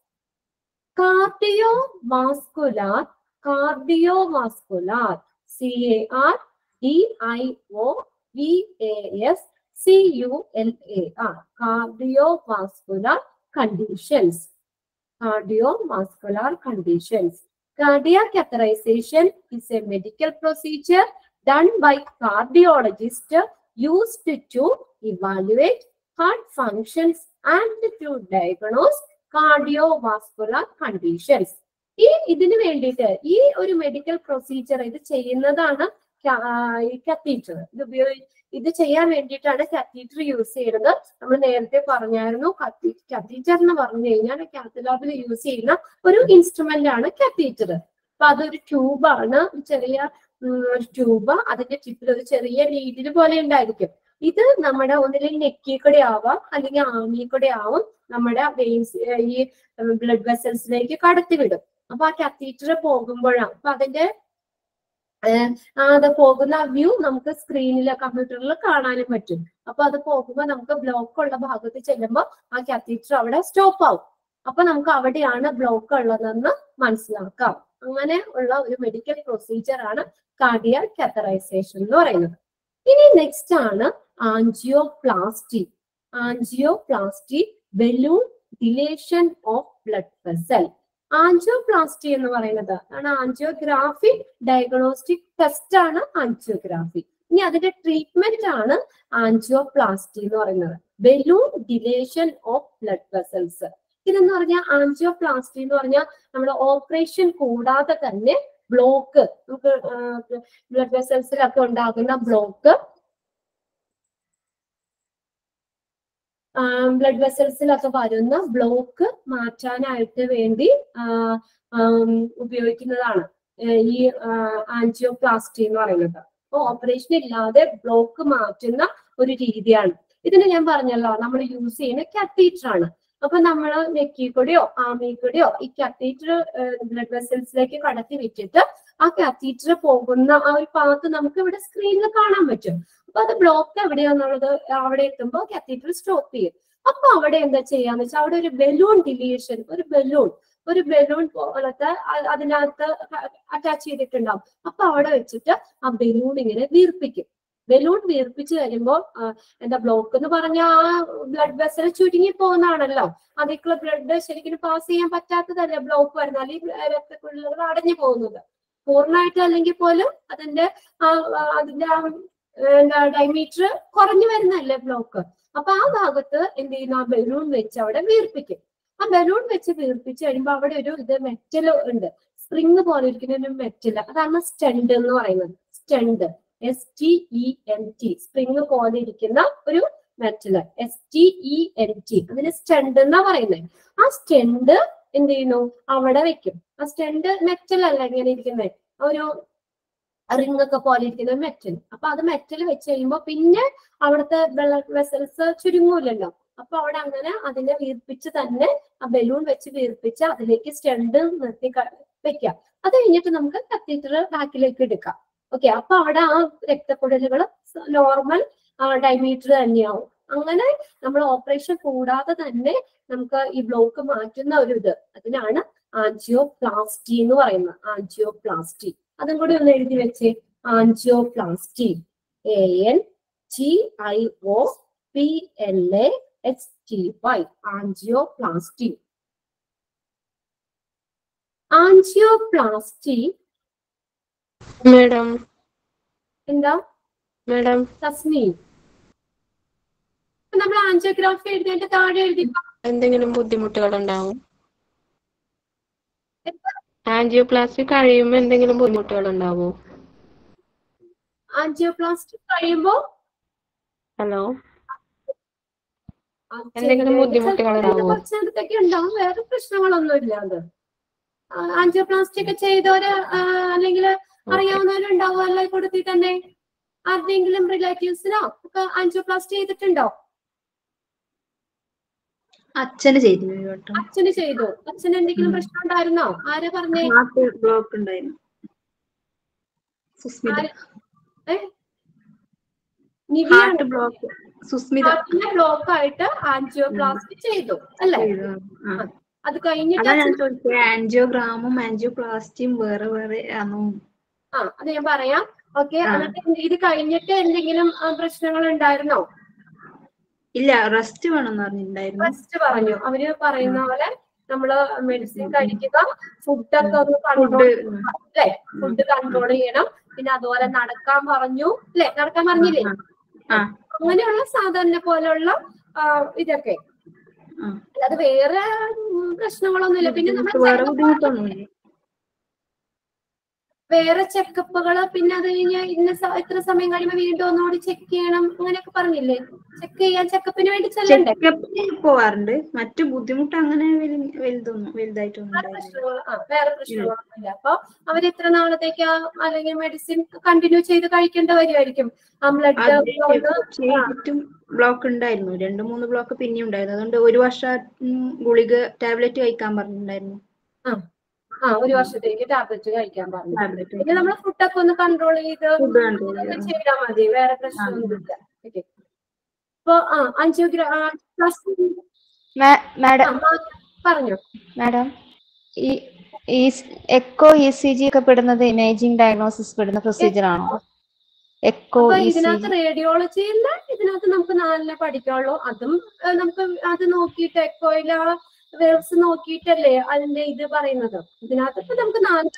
cardiovascular, cardiovascular, C A R D I O V A S C U L A R, cardiovascular conditions, cardiovascular conditions. Cardiac catheterization is a medical procedure done by cardiologist used to evaluate heart functions and to diagnose cardiovascular conditions. ഈ ഇതിനു വേണ്ടിയിട്ട് ഈ ഒരു medical procedure ഇത് ചെയ്യുന്നതാണ് catheter. ഇത് ഉപയോഗി ഇത് ചെയ്യാൻ വേണ്ടിയിട്ടാണ് കത്തീറ്റർ യൂസ് ചെയ്യുന്നത്. നമ്മൾ നേരത്തെ പറഞ്ഞായിരുന്നു കത്തി കത്തീറ്റർ എന്ന് പറഞ്ഞു കഴിഞ്ഞാൽ കാത്തലാബിൽ യൂസ് ചെയ്യുന്ന ഒരു ഇൻസ്ട്രുമെന്റ് ആണ് കത്തീറ്റർ. അപ്പൊ അതൊരു ട്യൂബാണ്, ചെറിയ ട്യൂബ്, അതിന്റെ ടിപ്പിൽ ഒരു ചെറിയ നീഡിൽ പോലെ ഉണ്ടായിരിക്കും. ഇത് നമ്മുടെ ഒന്നിലെ നെക്കി കൂടെ ആവാം അല്ലെങ്കിൽ ആമി കൂടെ ആവും നമ്മുടെ വെയിൻസ് ഈ ബ്ലഡ് വെസൽസിലേക്ക് കടത്തിവിടും. അപ്പൊ ആ കത്തീറ്റർ പോകുമ്പോഴാണ് അപ്പൊ അതിന്റെ അത് പോകുന്ന വ്യൂ നമുക്ക് സ്ക്രീനിൽ കമ്പ്യൂട്ടറിൽ കാണാനും പറ്റും. അപ്പൊ അത് പോകുമ്പോൾ നമുക്ക് ബ്ലോക്ക് ഉള്ള ഭാഗത്ത് ചെല്ലുമ്പോൾ ആ കത്തീറ്റർ അവിടെ സ്റ്റോപ്പ് ആവും. അപ്പൊ നമുക്ക് അവിടെയാണ് ബ്ലോക്ക് ഉള്ളതെന്ന് മനസ്സിലാക്കാം. അങ്ങനെ ഉള്ള ഒരു മെഡിക്കൽ പ്രൊസീജിയർ ആണ് കാർഡിയാക് കാത്തറൈസേഷൻ എന്ന് പറയുന്നത്. ഇനി നെക്സ്റ്റ് ആണ് angioplasty. Angioplasty, balloon dilation of blood vessel. Angioplasty എന്ന് പറയുന്നത് ആണ് ആൻജിയോഗ്രാഫി, ഡയഗ്നോസ്റ്റിക് ടെസ്റ്റ് ആണ് ആൻജിയോഗ്രാഫി. ഇനി അതിന്റെ ട്രീറ്റ്മെന്റ് ആണ് ആൻജിയോപ്ലാസ്റ്റി എന്ന് പറയുന്നത്. Balloon dilation of blood vessels. ഇതെന്ന് പറഞ്ഞാൽ ആൻജിയോപ്ലാസ്റ്റി എന്ന് പറഞ്ഞാൽ നമ്മൾ ഓപ്പറേഷൻ കൂടാതെ തന്നെ ബ്ലോക്ക്, നമുക്ക് ബ്ലഡ് വെസൽസിലൊക്കെ ഉണ്ടാകുന്ന ബ്ലോക്ക്, ബ്ലഡ് വെസൽസിലൊക്കെ വരുന്ന ബ്ലോക്ക് മാറ്റാനായിട്ട് വേണ്ടി ഉപയോഗിക്കുന്നതാണ് ഈ ആൻജിയോപ്ലാസ്റ്റി എന്ന് പറയുന്നത്. അപ്പൊ ഓപ്പറേഷൻ ഇല്ലാതെ ബ്ലോക്ക് മാറ്റുന്ന ഒരു രീതിയാണ്. ഇതിന് ഞാൻ പറഞ്ഞല്ലോ നമ്മൾ യൂസ് ചെയ്യുന്ന കത്തീറ്റർ ആണ്. അപ്പൊ നമ്മൾ നെക്കി കൂടെയോ ആമി കൂടെയോ ഈ കത്തീറ്റർ ബ്ലഡ് വെസൽസിലേക്ക് കടത്തി വിട്ടിട്ട് ആ കത്തീറ്റർ പോകുന്ന ആ ഒരു പാത്ത് നമുക്ക് ഇവിടെ സ്ക്രീനിൽ കാണാൻ പറ്റും. അപ്പൊ അത് ബ്ലോക്ക് എവിടെയാന്നുള്ളത് അവിടെ എത്തുമ്പോൾ കത്തീറ്റർ സ്റ്റോപ്പ് ചെയ്യും. അപ്പൊ അവിടെ എന്താ ചെയ്യാന്ന് വെച്ചാൽ അവിടെ ഒരു ബലൂൺ ഡിലീഷൻ, ഒരു ബലൂൺ ഒരു ബലൂൺ പോലത്തെ അതിനകത്ത് അറ്റാച്ച് ചെയ്തിട്ടുണ്ടാവും. അപ്പൊ അവിടെ വെച്ചിട്ട് ആ ബലൂൺ ഇങ്ങനെ വീർപ്പിക്കും. ബലൂൺ വീർപ്പിച്ച് കഴിയുമ്പോൾ എന്താ ബ്ലോക്ക് എന്ന് പറഞ്ഞാൽ ആ ബ്ലഡ് വെസൽ ചുരുങ്ങി പോകുന്നതാണല്ലോ. അതിക്കുള്ള ബ്ലഡ് ശരിക്കും പാസ് ചെയ്യാൻ പറ്റാത്തതല്ലേ ബ്ലോക്ക് വരുന്നത്, ഈ രക്തക്കുഴലുകൾ അടഞ്ഞു പോകുന്നത്. പൂർണ്ണമായിട്ട് അല്ലെങ്കിൽ പോലും അതിന്റെ അതിന്റെ എന്താ ഡയമീറ്റർ കുറഞ്ഞു വരുന്നല്ലേ ബ്ലോക്ക്. അപ്പൊ ആ ഭാഗത്ത് എന്ത് ചെയ്യുന്നു, ആ ബലൂൺ വെച്ച് അവിടെ വീർപ്പിക്കും. ആ ബലൂൺ വെച്ച് വീർപ്പിച്ച് കഴിയുമ്പോൾ അവിടെ ഒരു ഇത് മെറ്റൽ ഉണ്ട്, സ്പ്രിങ് പോലെ ഇരിക്കുന്ന ഒരു മെറ്റൽ, അതാണ് സ്റ്റെൻഡ് എന്ന് പറയുന്നത്. Stent, S T E N T, spring പോലെ ഇരിക്കുന്ന ഒരു metal, S T E N T, അതിന് സ്റ്റെൻഡ് എന്നാ പറയുന്നത്. ആ സ്റ്റെൻഡ് എന്ത് ചെയ്യുന്നു, അവിടെ വെക്കും. ആ സ്റ്റെൻഡ് മെറ്റൽ അല്ല ഇങ്ങനെ ഇരിക്കുന്നത്, ഒരു റിംഗ് ഒക്കെ പോലെ ഇരിക്കുന്ന മെറ്റൽ. അപ്പൊ അത് മെറ്റൽ വെച്ച് കഴിയുമ്പോ പിന്നെ അവിടുത്തെ ബ്ലഡ് വെസൽസ് ചുരുങ്ങൂലല്ലോ. അപ്പൊ അവിടെ അങ്ങനെ അതിനെ വീർപ്പിച്ച് തന്നെ ആ ബലൂൺ വെച്ച് വീർപ്പിച്ച് അതിലേക്ക് സ്റ്റെൻഡ് നിർത്തി വെക്കാം. അത് കഴിഞ്ഞിട്ട് നമുക്ക് കത്തീറ്റർ ബാക്കിലേക്ക് എടുക്കാം. ഓക്കെ, അപ്പൊ അവിടെ ആ രക്തക്കുഴലുകൾ നോർമൽ ഡയമീറ്റർ തന്നെയാവും. അങ്ങനെ നമ്മൾ ഓപ്പറേഷൻ കൂടാതെ തന്നെ നമുക്ക് ഈ ബ്ലോക്ക് മാറ്റുന്ന ഒരു ഇത്, അതിനാണ് ആൻജിയോപ്ലാസ്റ്റി എന്ന് പറയുന്നത്. ആൻജിയോപ്ലാസ്റ്റി അതും കൂടി ഒന്ന് എഴുതി വെച്ചേ. Angioplasty, A N G I O P L A S T Y, angioplasty. Angioplasty madam എന്താ മേഡം തസ്നി, നമ്മൾ ആൻജിയോഗ്രാഫി എഴുതിയിട്ട് താഴെ എഴുതി എന്തെങ്കിലും ബുദ്ധിമുട്ടുകൾ ഉണ്ടാവും? ആൻജിയോപ്ലാസ്റ്റി കഴിയുമ്പോ എന്തെങ്കിലും ബുദ്ധിമുട്ടുകൾ ഉണ്ടാവോ? ആൻജിയോപ്ലാസ്റ്റി കഴിയുമ്പോ ഹലോ എന്തെങ്കിലും ബുദ്ധിമുട്ടുകൾ ഉണ്ടാവോ? കുറച്ച് നേരത്തേക്ക് ഉണ്ടാവും, വേറെ പ്രശ്നങ്ങളൊന്നും ഇല്ല. അത് ആൻജിയോപ്ലാസ്റ്റി ഒക്കെ ചെയ്തവര് അല്ലെങ്കിൽ അറിയാവുന്നവരുണ്ടാവും അല്ല കൊടുത്തി തന്നെ. ആരുടെയെങ്കിലും റിലേറ്റീവ്സിനോ ഒക്കെ ആൻജിയോപ്ലാസ്റ്റി ചെയ്തിട്ടുണ്ടോ? അച്ഛന് ചെയ്തു കേട്ടോ. അച്ഛന് ചെയ്തു. അച്ഛന് എന്തെങ്കിലും പ്രശ്നം ഉണ്ടായിരുന്നോ? ആരാ പറഞ്ഞേ? ബ്ലോക്ക് ഉണ്ടായിരുന്നു. Susmitha. Heart block. Susmitha block ആയിട്ട് ആൻജിയോപ്ലാസ്റ്റി ചെയ്തു അല്ലേ? അത് കഴിഞ്ഞിട്ട് ആൻജിയോഗ്രാമും ആൻജിയോപ്ലാസ്റ്റിയും വേറെ വേറെ ആണോ? ആ അത് ഞാൻ പറയാം. ഓക്കെ, എന്നിട്ട് ഇത് കഴിഞ്ഞിട്ട് എന്തെങ്കിലും പ്രശ്നങ്ങൾ ഉണ്ടായിരുന്നോ? ഇല്ല, റെസ്റ്റ് വേണമെന്ന് പറഞ്ഞിട്ടുണ്ടായിരുന്നു. റെസ്റ്റ് പറഞ്ഞു. അവര് പറയുന്ന പോലെ നമ്മള് മെഡിസിൻ കഴിക്കുക, ഫുഡൊക്കെ ഒന്ന് കൺട്രോൾ അല്ലെ, ഫുഡ് കൺട്രോൾ ചെയ്യണം. പിന്നെ അതുപോലെ നടക്കാൻ പറഞ്ഞു അല്ലെ, നടക്കാൻ പറഞ്ഞില്ലേ? അങ്ങനെയുള്ള സാധാരണ പോലെയുള്ള ഇതൊക്കെ, അല്ലാതെ വേറെ പ്രശ്നങ്ങളൊന്നുമില്ല. പിന്നെ നമ്മൾ വേറെ ചെക്കപ്പുകള്, പിന്നെ അത് കഴിഞ്ഞാൽ ഇന്ന ഇത്ര സമയം കഴിയുമ്പോ വീണ്ടും ഒന്നുകൂടി ചെക്ക് ചെയ്യണം അങ്ങനെയൊക്കെ പറഞ്ഞില്ലേ? ചെക്ക് ചെയ്യാൻ ചെക്കപ്പിന് വേണ്ടി ചെല്ലണ്ടേ? പോവാറുണ്ട്. മറ്റു ബുദ്ധിമുട്ട് അങ്ങനെ വലുതൊന്നും വലുതായിട്ടൊന്നും വേറെ പ്രശ്നങ്ങളൊന്നുമില്ല. അപ്പൊ അവർ ഇത്ര നാളത്തേക്ക് അല്ലെങ്കിൽ മെഡിസിൻ കണ്ടിന്യൂ ചെയ്ത് കഴിക്കേണ്ട വരുമായിരിക്കും. ആ ബ്ലഡ് ബ്ലോക്ക് ഉണ്ടായിരുന്നു, രണ്ടു മൂന്ന് ബ്ലോക്ക് പിന്നെ ഉണ്ടായിരുന്നു. അതുകൊണ്ട് ഒരു വർഷം ഗുളിക ടാബ്ലറ്റ് കഴിക്കാൻ പറഞ്ഞിട്ടുണ്ടായിരുന്നു. ആ ഒരു വർഷത്തേക്ക് ടാബ്ലറ്റ് കഴിക്കാൻ പറഞ്ഞു. പിന്നെ നമ്മൾ ഫുഡൊക്കെ ഒന്ന് കൺട്രോൾ ചെയ്ത് ചെയ്താൽ മതി, വേറെ പ്രശ്നമൊന്നുമില്ല. ഓക്കെ, അപ്പൊ ആ ആൻജിയോഗ്രാഫി പറഞ്ഞു. മാഡം, ഈ ഈ എക്കോ ഇ സി ജി ഒക്കെ പെടുന്നത് ഇമേജിംഗ് ഡയഗ്നോസിസ് പെടുന്ന പ്രൊസീജിയർ ആണോ? എക്കോ ഇതിനകത്ത് റേഡിയോളജിയിൽ ഇതിനകത്ത് നമുക്ക് നാലിനെ പഠിക്കാനുള്ളൂ. അതും നമുക്ക് അത് നോക്കിയിട്ട് എക്കോയില വേവ്സ് നോക്കിയിട്ടല്ലേ അതിന്റെ ഇത് പറയുന്നത്. ഇതിനകത്ത് ഇപ്പൊ നമുക്ക് നാല്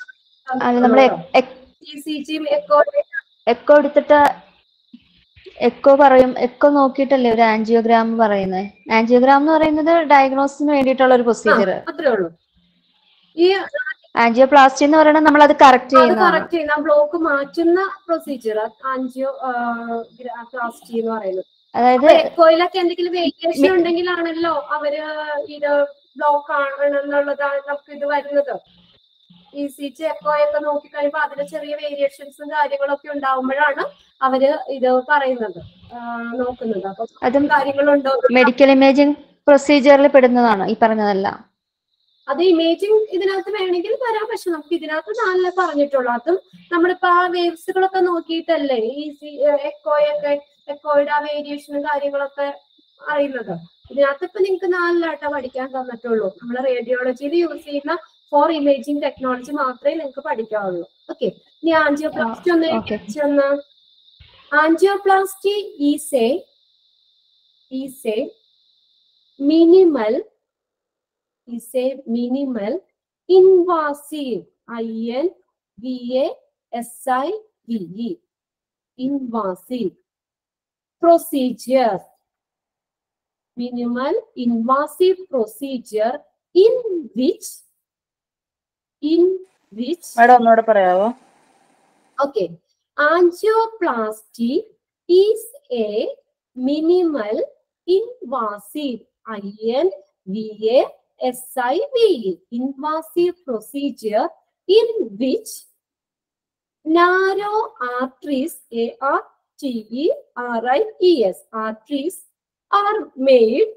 എക്കോ എടുത്തിട്ട് എക്കോ പറയും. എക്കോ നോക്കിയിട്ടല്ലേ ഒരു ആൻജിയോഗ്രാം പറയുന്നത്. ആൻജിയോഗ്രാം എന്ന് പറയുന്നത് ഡയഗ്നോസിന് വേണ്ടിയിട്ടുള്ള ഒരു പ്രൊസീജിയർ. അത്രേ ഉള്ളൂ. ഈ ആൻജിയോപ്ലാസ്റ്റി എന്ന് പറയുന്നത് നമ്മൾ അത് കറക്റ്റ് ചെയ്യുന്ന ബ്ലോക്ക് മാറ്റുന്ന പ്രൊസീജിയർ ആൻജിയോ പ്ലാസ്റ്റി എന്ന് പറയുന്നത്. അതായത് എക്കോയിലൊക്കെ എന്തെങ്കിലും വേരിയേഷൻ ഉണ്ടെങ്കിലാണല്ലോ അവര് ഇത് ബ്ലോക്ക് ആണെന്നുള്ളതാണ് നമുക്ക് ഇത് വരുന്നത്. ഇ സി ജി എക്കോ ഒക്കെ നോക്കി കഴിയുമ്പോൾ അതിന് ചെറിയ വേരിയേഷൻസും കാര്യങ്ങളൊക്കെ ഉണ്ടാവുമ്പോഴാണ് അവര് ഇത് പറയുന്നത്, നോക്കുന്നത്. അപ്പൊ അതും കാര്യങ്ങളുണ്ടോ? മെഡിക്കൽ ഇമേജിംഗ് പ്രൊസീജിയറിൽ പെടുന്നതാണ് ഈ പറഞ്ഞതല്ല. അത് ഇമേജിംഗ് ഇതിനകത്ത് വേണമെങ്കിൽ വരാം, പക്ഷെ നമുക്ക് ഇതിനകത്ത് നല്ല പറഞ്ഞിട്ടുള്ളൂ. അതും നമ്മളിപ്പോ ആ വേവ്സുകളൊക്കെ നോക്കിയിട്ടല്ലേ ഈ സി എക്കോയൊക്കെ എക്കോയുടെ ആ വേരിയേഷനും കാര്യങ്ങളൊക്കെ അറിയുന്നത്. ഇതിനകത്ത് ഇപ്പൊ നിങ്ങൾക്ക് നാലിലാട്ടാ പഠിക്കാൻ തന്നിട്ടുള്ളൂ. നമ്മൾ റേഡിയോളജിയിൽ യൂസ് ചെയ്യുന്ന ഫോർ ഇമേജിംഗ് ടെക്നോളജി മാത്രമേ നിങ്ങൾക്ക് പഠിക്കാവുള്ളൂ. ഓക്കെ, ഇനി ആൻജിയോപ്ലാസ്റ്റി ഒന്ന് ഒന്ന് angioplasty is a is a minimal is a minimal invasive I N V A S I V E invasive procedure, minimal invasive procedure in which in which madam ഒന്നുകൂടെ പറയാവോ? Okay, angioplasty is a minimal invasive I N V A S I V E, invasive procedure in which narrow arteries, A R T E R I E S, arteries are made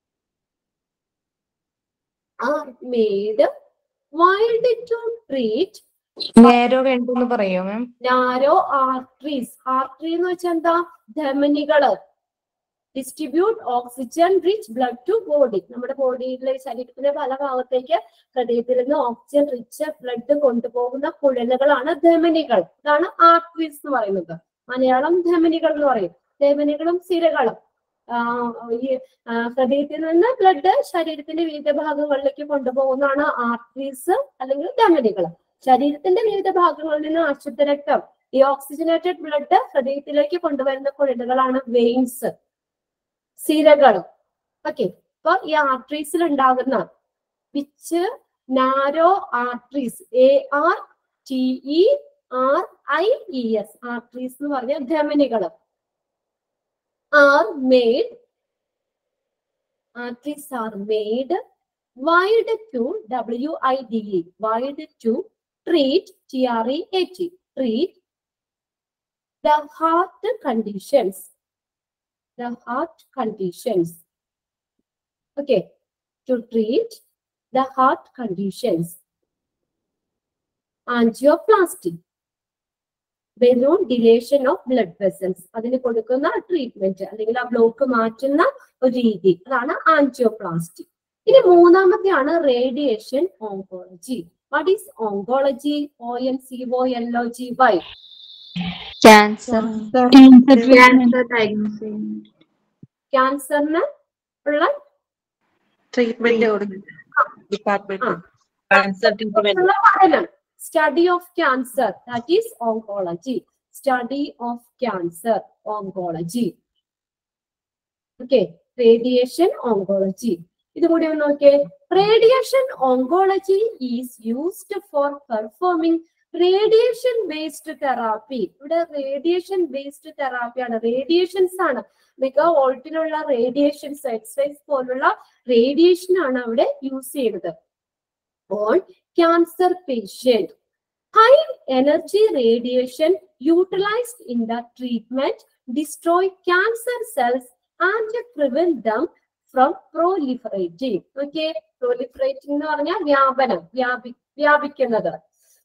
are made wide to treat നേരോ വേണ്ടെന്ന് പറയോ മാം? Narrow arteries. Artery എന്ന് വെച്ചാൽ എന്താ? ധമനികള്. Distribute oxygen rich blood to body. നമ്മുടെ ബോഡിയിലെ ശരീരത്തിന്റെ പല ഭാഗത്തേക്ക് ഹൃദയത്തിൽ നിന്ന് ഓക്സിജൻ റിച്ച് ബ്ലഡ് കൊണ്ടുപോകുന്ന കുഴലുകളാണ് ധമനികൾ. ഇതാണ് ആർട്ടറീസ് എന്ന് പറയുന്നത്. മലയാളം ധമനികൾ എന്ന് പറയും. ധമനികളും സിരകളും ഈ ഹൃദയത്തിൽ നിന്ന് ബ്ലഡ് ശരീരത്തിന്റെ വിവിധ ഭാഗങ്ങളിലേക്ക് കൊണ്ടുപോകുന്നതാണ് ആർട്ടറീസ് അല്ലെങ്കിൽ ധമനികൾ. ശരീരത്തിന്റെ വിവിധ ഭാഗങ്ങളിൽ നിന്ന് അശുദ്ധ രക്തം, ഈ ഓക്സിജനേറ്റഡ് ബ്ലഡ് ഹൃദയത്തിലേക്ക് കൊണ്ടുവരുന്ന കുഴലുകളാണ് വെയിൻസ്, സിരകൾ. ഓക്കെ, അപ്പൊ ഈ ആർട്ടറീസിൽ ഉണ്ടാകുന്ന which narrow arteries, A R T E R I E S, arteries എന്ന് പറഞ്ഞ ധമനികൾ are made, arteries are made wide to, W I D E, wide to treat, T R E A T, treat the heart conditions, the heart conditions. Okay, to treat the heart conditions. Angioplasty, balloon dilation of blood vessels, അതിന് കൊടുക്കുന്ന treatment അല്ലെങ്കിൽ ആ block മാറ്റുന്ന ഒരു രീതി, അതാണ് ആൻജിയോപ്ലാസ്റ്റി. ഇനി മൂന്നാമത്തെയാണ് radiation oncology. What is oncology? O N C O L O G Y. Cancer. ക്യാൻസറിന് ഉള്ള treatment department. Study of cancer, that is oncology. Study of cancer, oncology. Okay, radiation oncology. ഇത് കൂടി ഒന്ന് നോക്കിയേ. Radiation oncology is used for performing radiation based therapy. ഇവിടെ radiation based therapy ആണ്, radiations ആണ്. Mega വോൾട്ടിലുള്ള റേഡിയേഷൻസ്, എക്സൈസ് പോലുള്ള radiation ആണ് അവിടെ യൂസ് ചെയ്യുന്നത്. On cancer patient, high energy radiation utilized in the treatment destroy cancer cells and prevent them from proliferating. Okay, proliferating എന്ന് പറഞ്ഞാൽ വ്യാപനം, വ്യാപി വ്യാപിക്കുന്നത്.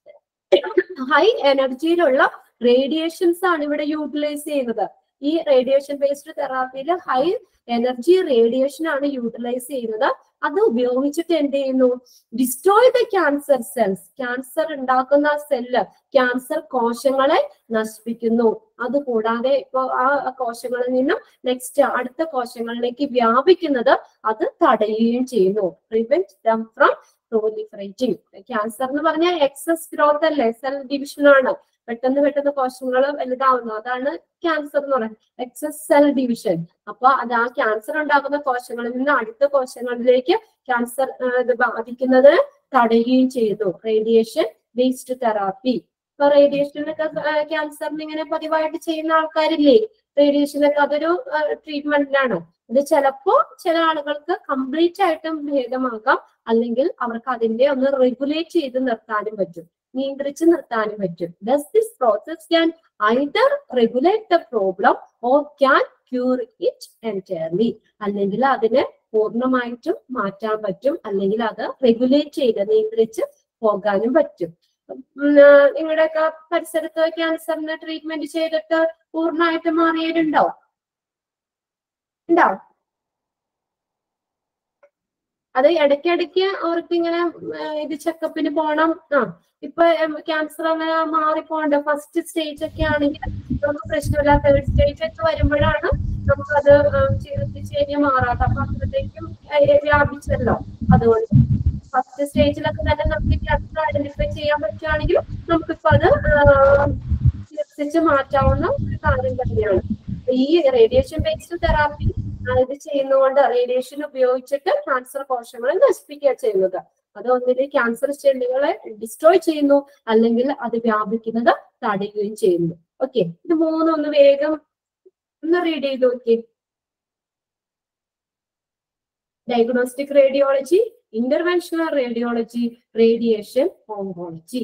ഹൈ എനർജിയിലുള്ള റേഡിയേഷൻസ് ആണ് ഇവിടെ യൂട്ടിലൈസ് ചെയ്യുന്നത്. ഈ റേഡിയേഷൻ ബേസ്ഡ് തെറാപ്പിയിൽ ഹൈ എനർജി റേഡിയേഷൻ ആണ് യൂട്ടിലൈസ് ചെയ്യുന്നത്. അത് ഉപയോഗിച്ചിട്ട് എന്ത് ചെയ്യുന്നു? Destroy the cancer cells, cancer ഉണ്ടാക്കുന്ന സെല്ല്, ക്യാൻസർ കോശങ്ങളെ നശിപ്പിക്കുന്നു. അതുകൂടാതെ ഇപ്പൊ ആ കോശങ്ങളിൽ നിന്നും നെക്സ്റ്റ് അടുത്ത കോശങ്ങളിലേക്ക് വ്യാപിക്കുന്നത് അത് തടയുകയും ചെയ്യുന്നു. Prevent them from proliferating. Cancer എന്ന് പറഞ്ഞാൽ എക്സസ് ഗ്രോത്ത് അല്ലേ, സെൽ ഡിവിഷൻ ആണ്. പെട്ടെന്ന് പെട്ടെന്ന് കോശങ്ങൾ വലുതാവുന്നു, അതാണ് ക്യാൻസർ എന്ന് പറയുന്നത്, എക്സസ് സെൽ ഡിവിഷൻ. അപ്പൊ അത് ആ ക്യാൻസർ ഉണ്ടാകുന്ന കോശങ്ങളിൽ നിന്ന് അടുത്ത കോശങ്ങളിലേക്ക് ക്യാൻസർ ഇത് ബാധിക്കുന്നത് തടയുകയും ചെയ്തു. Radiation based therapy. ഇപ്പൊ റേഡിയേഷനൊക്കെ ക്യാൻസറിന് ഇങ്ങനെ പതിവായിട്ട് ചെയ്യുന്ന ആൾക്കാരില്ലേ, റേഡിയേഷനൊക്കെ അതൊരു ട്രീറ്റ്മെന്റിലാണ്. ഇത് ചിലപ്പോ ചില ആളുകൾക്ക് കംപ്ലീറ്റ് ആയിട്ടും ഭേദമാകാം, അല്ലെങ്കിൽ അവർക്ക് അതിന്റെ ഒന്ന് റെഗുലേറ്റ് ചെയ്ത് നിർത്താനും പറ്റും, നിയന്ത്രിച്ച് നിർത്താനും പറ്റും. Thus this process can either regulate the problem or can cure it entirely. അല്ലെങ്കിൽ അതിനെ പൂർണ്ണമായിട്ടും മാറ്റാൻ പറ്റും, അല്ലെങ്കിൽ അത് റെഗുലേറ്റ് ചെയ്ത് നിയന്ത്രിച്ച് പോകാനും പറ്റും. നിങ്ങളുടെയൊക്കെ പരിസരത്ത് ക്യാൻസറിന് ട്രീറ്റ്മെന്റ് ചെയ്തിട്ട് പൂർണ്ണമായിട്ട് മാറിയവരുണ്ടോ? ഉണ്ടോ? അത് ഇടയ്ക്കിടയ്ക്ക് അവർക്ക് ഇങ്ങനെ ഇത് ചെക്കപ്പിന് പോകണം. ആ ഇപ്പൊ ക്യാൻസർ അങ്ങനെ മാറിപ്പോണ്ട. ഫസ്റ്റ് സ്റ്റേജ് ഒക്കെ ആണെങ്കിൽ നമുക്ക് പ്രശ്നമില്ല, തേർഡ് സ്റ്റേജ് ഒക്കെ വരുമ്പോഴാണ് നമുക്കത് ചികിത്സിച്ച് കഴിഞ്ഞാൽ മാറാത്ത. അപ്പൊ അത്രത്തേക്കും വ്യാപിച്ചല്ലോ. അതുകൊണ്ട് ഫസ്റ്റ് സ്റ്റേജിലൊക്കെ തന്നെ നമുക്ക് ക്യാൻസർ ഐഡന്റിഫൈ ചെയ്യാൻ പറ്റുകയാണെങ്കിൽ നമുക്കിപ്പോ അത് ചികിത്സിച്ച് മാറ്റാവുന്ന ഒരു കാര്യം തന്നെയാണ്. ഈ റേഡിയേഷൻ ബേസ്ഡ് തെറാപ്പി ഇത് ചെയ്യുന്നതുകൊണ്ട്, റേഡിയേഷൻ ഉപയോഗിച്ചിട്ട് ക്യാൻസർ കോശങ്ങളെ നശിപ്പിക്കുക ചെയ്യുന്നത്, അത് ഒന്നിലെ ക്യാൻസർ സെല്ലുകളെ ഡിസ്ട്രോയ് ചെയ്യുന്നു, അല്ലെങ്കിൽ അത് വ്യാപിക്കുന്നത് തടയുകയും ചെയ്യുന്നു. ഓക്കെ, ഇത് മൂന്നും ഒന്ന് വേഗം ഒന്ന് റീഡ് ചെയ്ത് നോക്കി. Diagnostic radiology, interventional radiology, radiation oncology.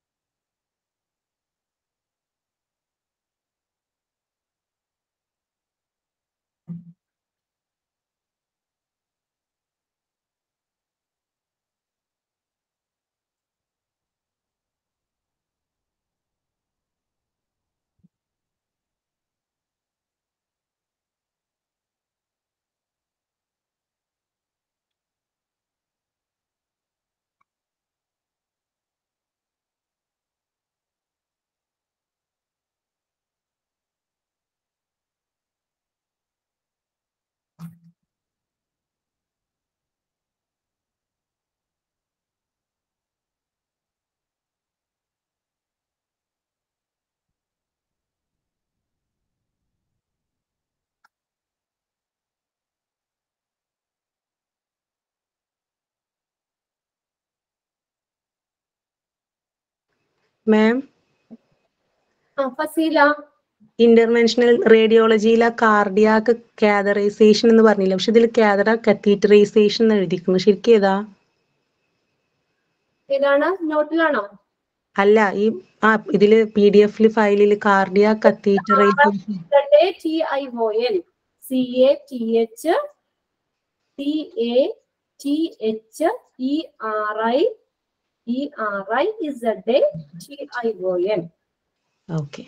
Ma'am, Fazeela, interventional റേഡിയോളജിയിലെ കാർഡിയാക് കാതറൈസേഷൻ എന്ന് പറഞ്ഞില്ല, പക്ഷെ ഇതിൽ കാതറ കത്തീറ്ററൈസേഷൻ എന്ന് എഴുതിക്കുന്നു. ശരിക്കും ഏതാ? ഏതാണ്? നോട്ടിലാണോ? അല്ല, ഈ ആ ഇതില് പി ഡി എഫിൽ ഫയലിൽ cardiac catheterization T I O N C A T H T A T H E R I E R I Z A T I O N. Okay.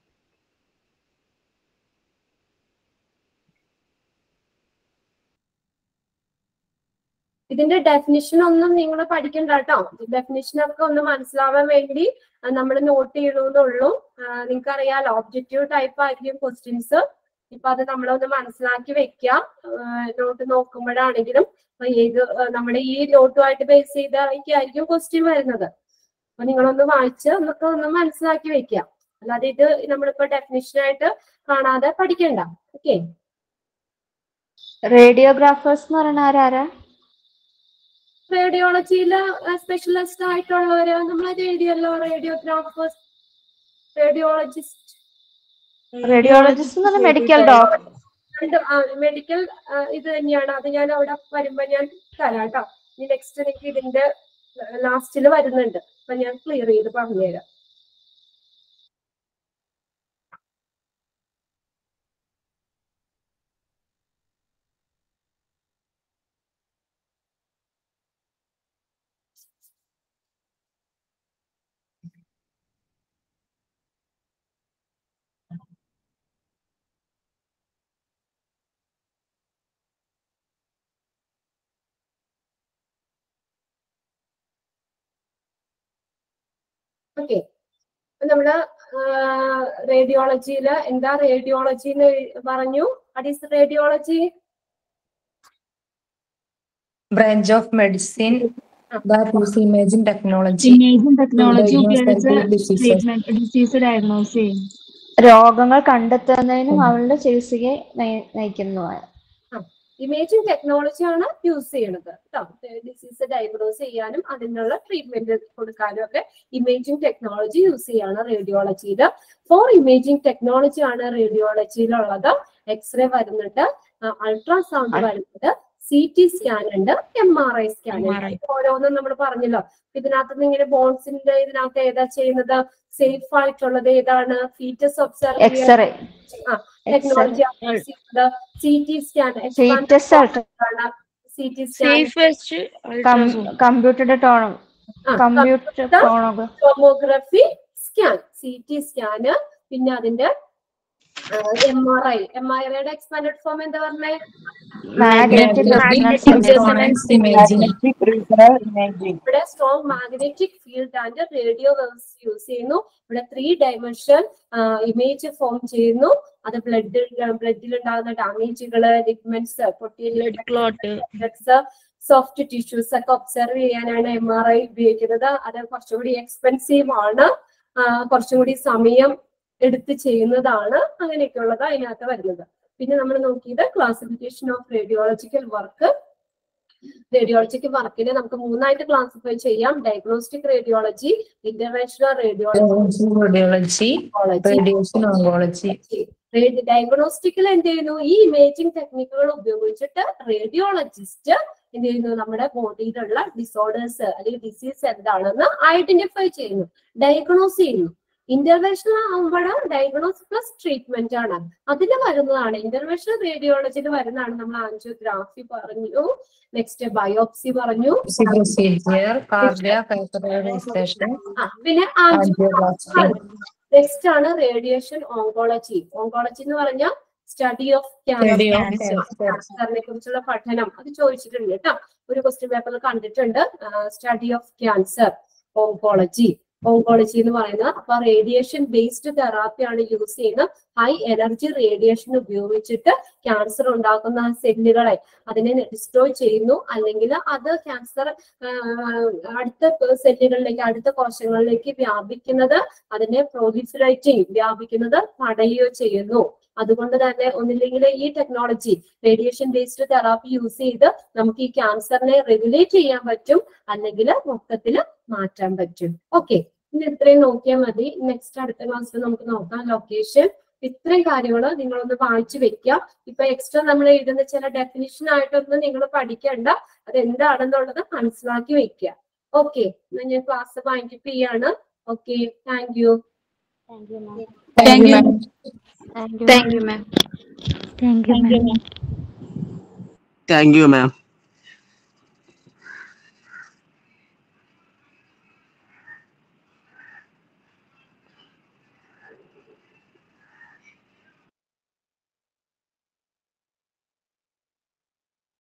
ഇതിന്റെ ഡെഫിനിഷൻ ഒന്നും നിങ്ങൾ പഠിക്കണ്ട കേട്ടോ. ഡെഫിനിഷൻ ഒക്കെ ഒന്ന് മനസ്സിലാവാൻ വേണ്ടി നമ്മൾ നോട്ട് ചെയ്യണമെന്നുള്ളൂ. നിങ്ങൾക്ക് അറിയാലോ, ഒബ്ജക്റ്റീവ് ടൈപ്പ് ആയിരിക്കും ക്വസ്റ്റ്യൻസ്. ഇപ്പൊ അത് നമ്മളൊന്ന് മനസ്സിലാക്കി വെക്കാം. നോട്ട് നോക്കുമ്പോഴാണെങ്കിലും ഏത് നമ്മുടെ ഈ നോട്ടുമായിട്ട് ബേസ് ചെയ്തായിരിക്കും ക്വസ്റ്റ്യൻ വരുന്നത്. അപ്പൊ നിങ്ങളൊന്ന് വായിച്ച് നമുക്ക് ഒന്ന് മനസ്സിലാക്കി വെക്കാം. അല്ലാതെ ഇത് നമ്മളിപ്പോ ഡെഫിനിഷനായിട്ട് കാണാതെ പഠിക്കണ്ട. ഓക്കെ. റേഡിയോഗ്രാഫേഴ്സ് എന്ന് പറയുന്ന ആരാരാ? റേഡിയോളജിയില് സ്പെഷ്യലിസ്റ്റ് ആയിട്ടുള്ളവര് നമ്മളത് എഴുതിയല്ലോ. Radiographers, radiologist. Radiologist medical doctor. Medical ഇത് തന്നെയാണ്. അത് ഞാൻ അവിടെ വരുമ്പോ ഞാൻ തരാം കേട്ടോ. ഇനി നെക്സ്റ്റ് എനിക്ക് ഇതിന്റെ ലാസ്റ്റില് വരുന്നുണ്ട്. അപ്പൊ ഞാൻ ക്ലിയർ ചെയ്ത് പറഞ്ഞുതരാം. ഓക്കെ. നമ്മള് റേഡിയോളജിയില് എന്താ റേഡിയോളജി എന്ന് പറഞ്ഞു? What is radiology? branch of medicine that use imaging technology Imaging technology to diagnose ഉപയോഗിച്ച് diseases. ട്രീറ്റ്മെന്റ് ഡിസീസ് ഡയഗ്നോസ് ചെയ്യും. രോഗങ്ങൾ കണ്ടെത്തുന്നതിനും അവളുടെ ചികിത്സയെ നയി- നയിക്കുന്നതുമായ ഇമേജിംഗ് ടെക്നോളജി ആണ് യൂസ് ചെയ്യണത് കേട്ടോ. ഡിസീസ് ഡയഗ്നോസ് ചെയ്യാനും അതിനുള്ള ട്രീറ്റ്മെന്റ് കൊടുക്കാനും ഒക്കെ ഇമേജിംഗ് ടെക്നോളജി യൂസ് ചെയ്യാണ് റേഡിയോളജിയിൽ. ഫോർ ഇമേജിംഗ് ടെക്നോളജി ആണ് റേഡിയോളജിയിലുള്ളത്. എക്സ്റേ വരുന്നുണ്ട്, അൾട്രാസൗണ്ട് വരുന്നുണ്ട്, സി ടി സ്കാൻ ഉണ്ട്, എം ആർ ഐ സ്കാൻ ഉണ്ട്. ഓരോന്നും നമ്മൾ പറഞ്ഞല്ലോ. ഇതിനകത്ത് നിന്ന് ഇങ്ങനെ ബോൺസിന്റെ ഇതിനകത്ത് ഏതാ ചെയ്യുന്നത്? സേഫ് ആയിട്ടുള്ളത് ഏതാണ്? Foetus observe x-ray technology C T scan, C T scan, കമ്പ്യൂട്ടറുടെ ടോണോ കമ്പ്യൂട്ടർ ടോണോ tomography scan, C T scan, പിന്നെ അതിന്റെ M R I. M R ഐയുടെ എക്സ്പാൻഡഡ് ഫോം എന്താ പറഞ്ഞേ? ഇവിടെ strong magnetic field and radio waves use ചെയ്യുന്നു. ഇവിടെ ത്രീ ഡയമെൻഷൻ ഇമേജ് ഫോം ചെയ്യുന്നു. അത് ബ്ലഡ് ബ്ലഡിൽ ഉണ്ടാകുന്ന ഡാമേജുകള്, ലിഗ്മെന്റ്സ്, പൊട്ടിയൽസ്, സോഫ്റ്റ് ടിഷ്യൂസ് ഒക്കെ ഒബ്സർവ് ചെയ്യാനാണ് എം ആർ ഐ ഉപയോഗിക്കുന്നത്. അത് കുറച്ചുകൂടി എക്സ്പെൻസീവ് ആണ്, കുറച്ചും കൂടി സമയം എടുത്ത് ചെയ്യുന്നതാണ്. അങ്ങനെയൊക്കെ ഉള്ളത് അതിനകത്ത് വരുന്നത്. പിന്നെ നമ്മൾ നോക്കിയത് classification of radiological work. Radiological വർക്കിനെ നമുക്ക് മൂന്നായിട്ട് ക്ലാസിഫൈ ചെയ്യാം. Diagnostic radiology, interventional radiology, diagnostical എന്ത് ചെയ്യുന്നു? ഈ ഇമേജിംഗ് ടെക്നിക്കുകൾ ഉപയോഗിച്ചിട്ട് റേഡിയോളജിസ്റ്റ് എന്ത് ചെയ്യുന്നു, നമ്മുടെ ബോഡിയിലുള്ള ഡിസോർഡേഴ്സ് അല്ലെങ്കിൽ ഡിസീസ് എന്താണെന്ന് ഐഡന്റിഫൈ ചെയ്യുന്നു, ഡയഗ്നോസ് ചെയ്യുന്നു. ഇന്റർവെൻഷണൽ ആകുമ്പോഴാണ് ഡയഗ്നോസ് പ്ലസ് ട്രീറ്റ്മെന്റ് ആണ്. അതിൽ വരുന്നതാണ് ഇന്റർവെൻഷണൽ റേഡിയോളജിയിൽ വരുന്നതാണ് നമ്മൾ ആൻജിയോഗ്രാഫി പറഞ്ഞു, നെക്സ്റ്റ് ബയോപ്സി പറഞ്ഞു, പിന്നെ ആൻജിയോപ്ലാസ്റ്റി. നെക്സ്റ്റ് ആണ് റേഡിയേഷൻ ഓങ്കോളജി. ഓങ്കോളജി എന്ന് പറഞ്ഞാൽ സ്റ്റഡി ഓഫ് ക്യാൻസറിനെ കുറിച്ചുള്ള പഠനം. അത് ചോദിച്ചിട്ടുണ്ട് കേട്ടോ, ഒരു ക്വസ്റ്റ്യൻ പേപ്പറിൽ കണ്ടിട്ടുണ്ട്. Study of cancer, oncology. Oncology എന്ന് പറയുന്നത് അപ്പൊ റേഡിയേഷൻ ബേസ്ഡ് തെറാപ്പിയാണ് യൂസ് ചെയ്യുന്നത്. ഹൈ എനർജി റേഡിയേഷൻ ഉപയോഗിച്ചിട്ട് ക്യാൻസർ ഉണ്ടാക്കുന്ന സെല്ലുകളെ അതിനെ ഡിസ്ട്രോയ് ചെയ്യുന്നു, അല്ലെങ്കിൽ അത് ക്യാൻസർ അടുത്ത സെല്ലുകളിലേക്ക് അടുത്ത കോശങ്ങളിലേക്ക് വ്യാപിക്കുന്നത്, അതിനെ പ്രോലിഫറേറ്റിംഗ് വ്യാപിക്കുന്നത് തടയുകയോ ചെയ്യുന്നു. അതുകൊണ്ട് തന്നെ ഒന്നില്ലെങ്കിൽ ഈ technology radiation based therapy use ചെയ്ത് നമുക്ക് ഈ ക്യാൻസറിനെ റെഗുലേറ്റ് ചെയ്യാൻ പറ്റും, അല്ലെങ്കിൽ മൊത്തത്തിൽ മാറ്റാൻ പറ്റും. ഓക്കെ, ഇനി ഇത്രയും നോക്കിയാൽ മതി. നെക്സ്റ്റ് അടുത്ത ക്ലാസ്സിൽ നമുക്ക് നോക്കാം ലൊക്കേഷൻ. ഇത്രയും കാര്യങ്ങൾ നിങ്ങളൊന്ന് വായിച്ചു വെക്കുക. ഇപ്പൊ എക്സ്ട്രാ നമ്മൾ എഴുതുന്ന ചില ഡെഫിനിഷൻ ആയിട്ടൊന്നും നിങ്ങൾ പഠിക്കേണ്ട, അത് എന്താണെന്നുള്ളത് മനസ്സിലാക്കി വെക്കുക. ഓക്കെ, എന്നാ ഞാൻ ക്ലാസ് വൈൻഡപ്പ് ചെയ്യാണ്. Okay, thank you. Thank you ma'am. Thank you ma'am. Thank you ma'am. Thank you ma'am.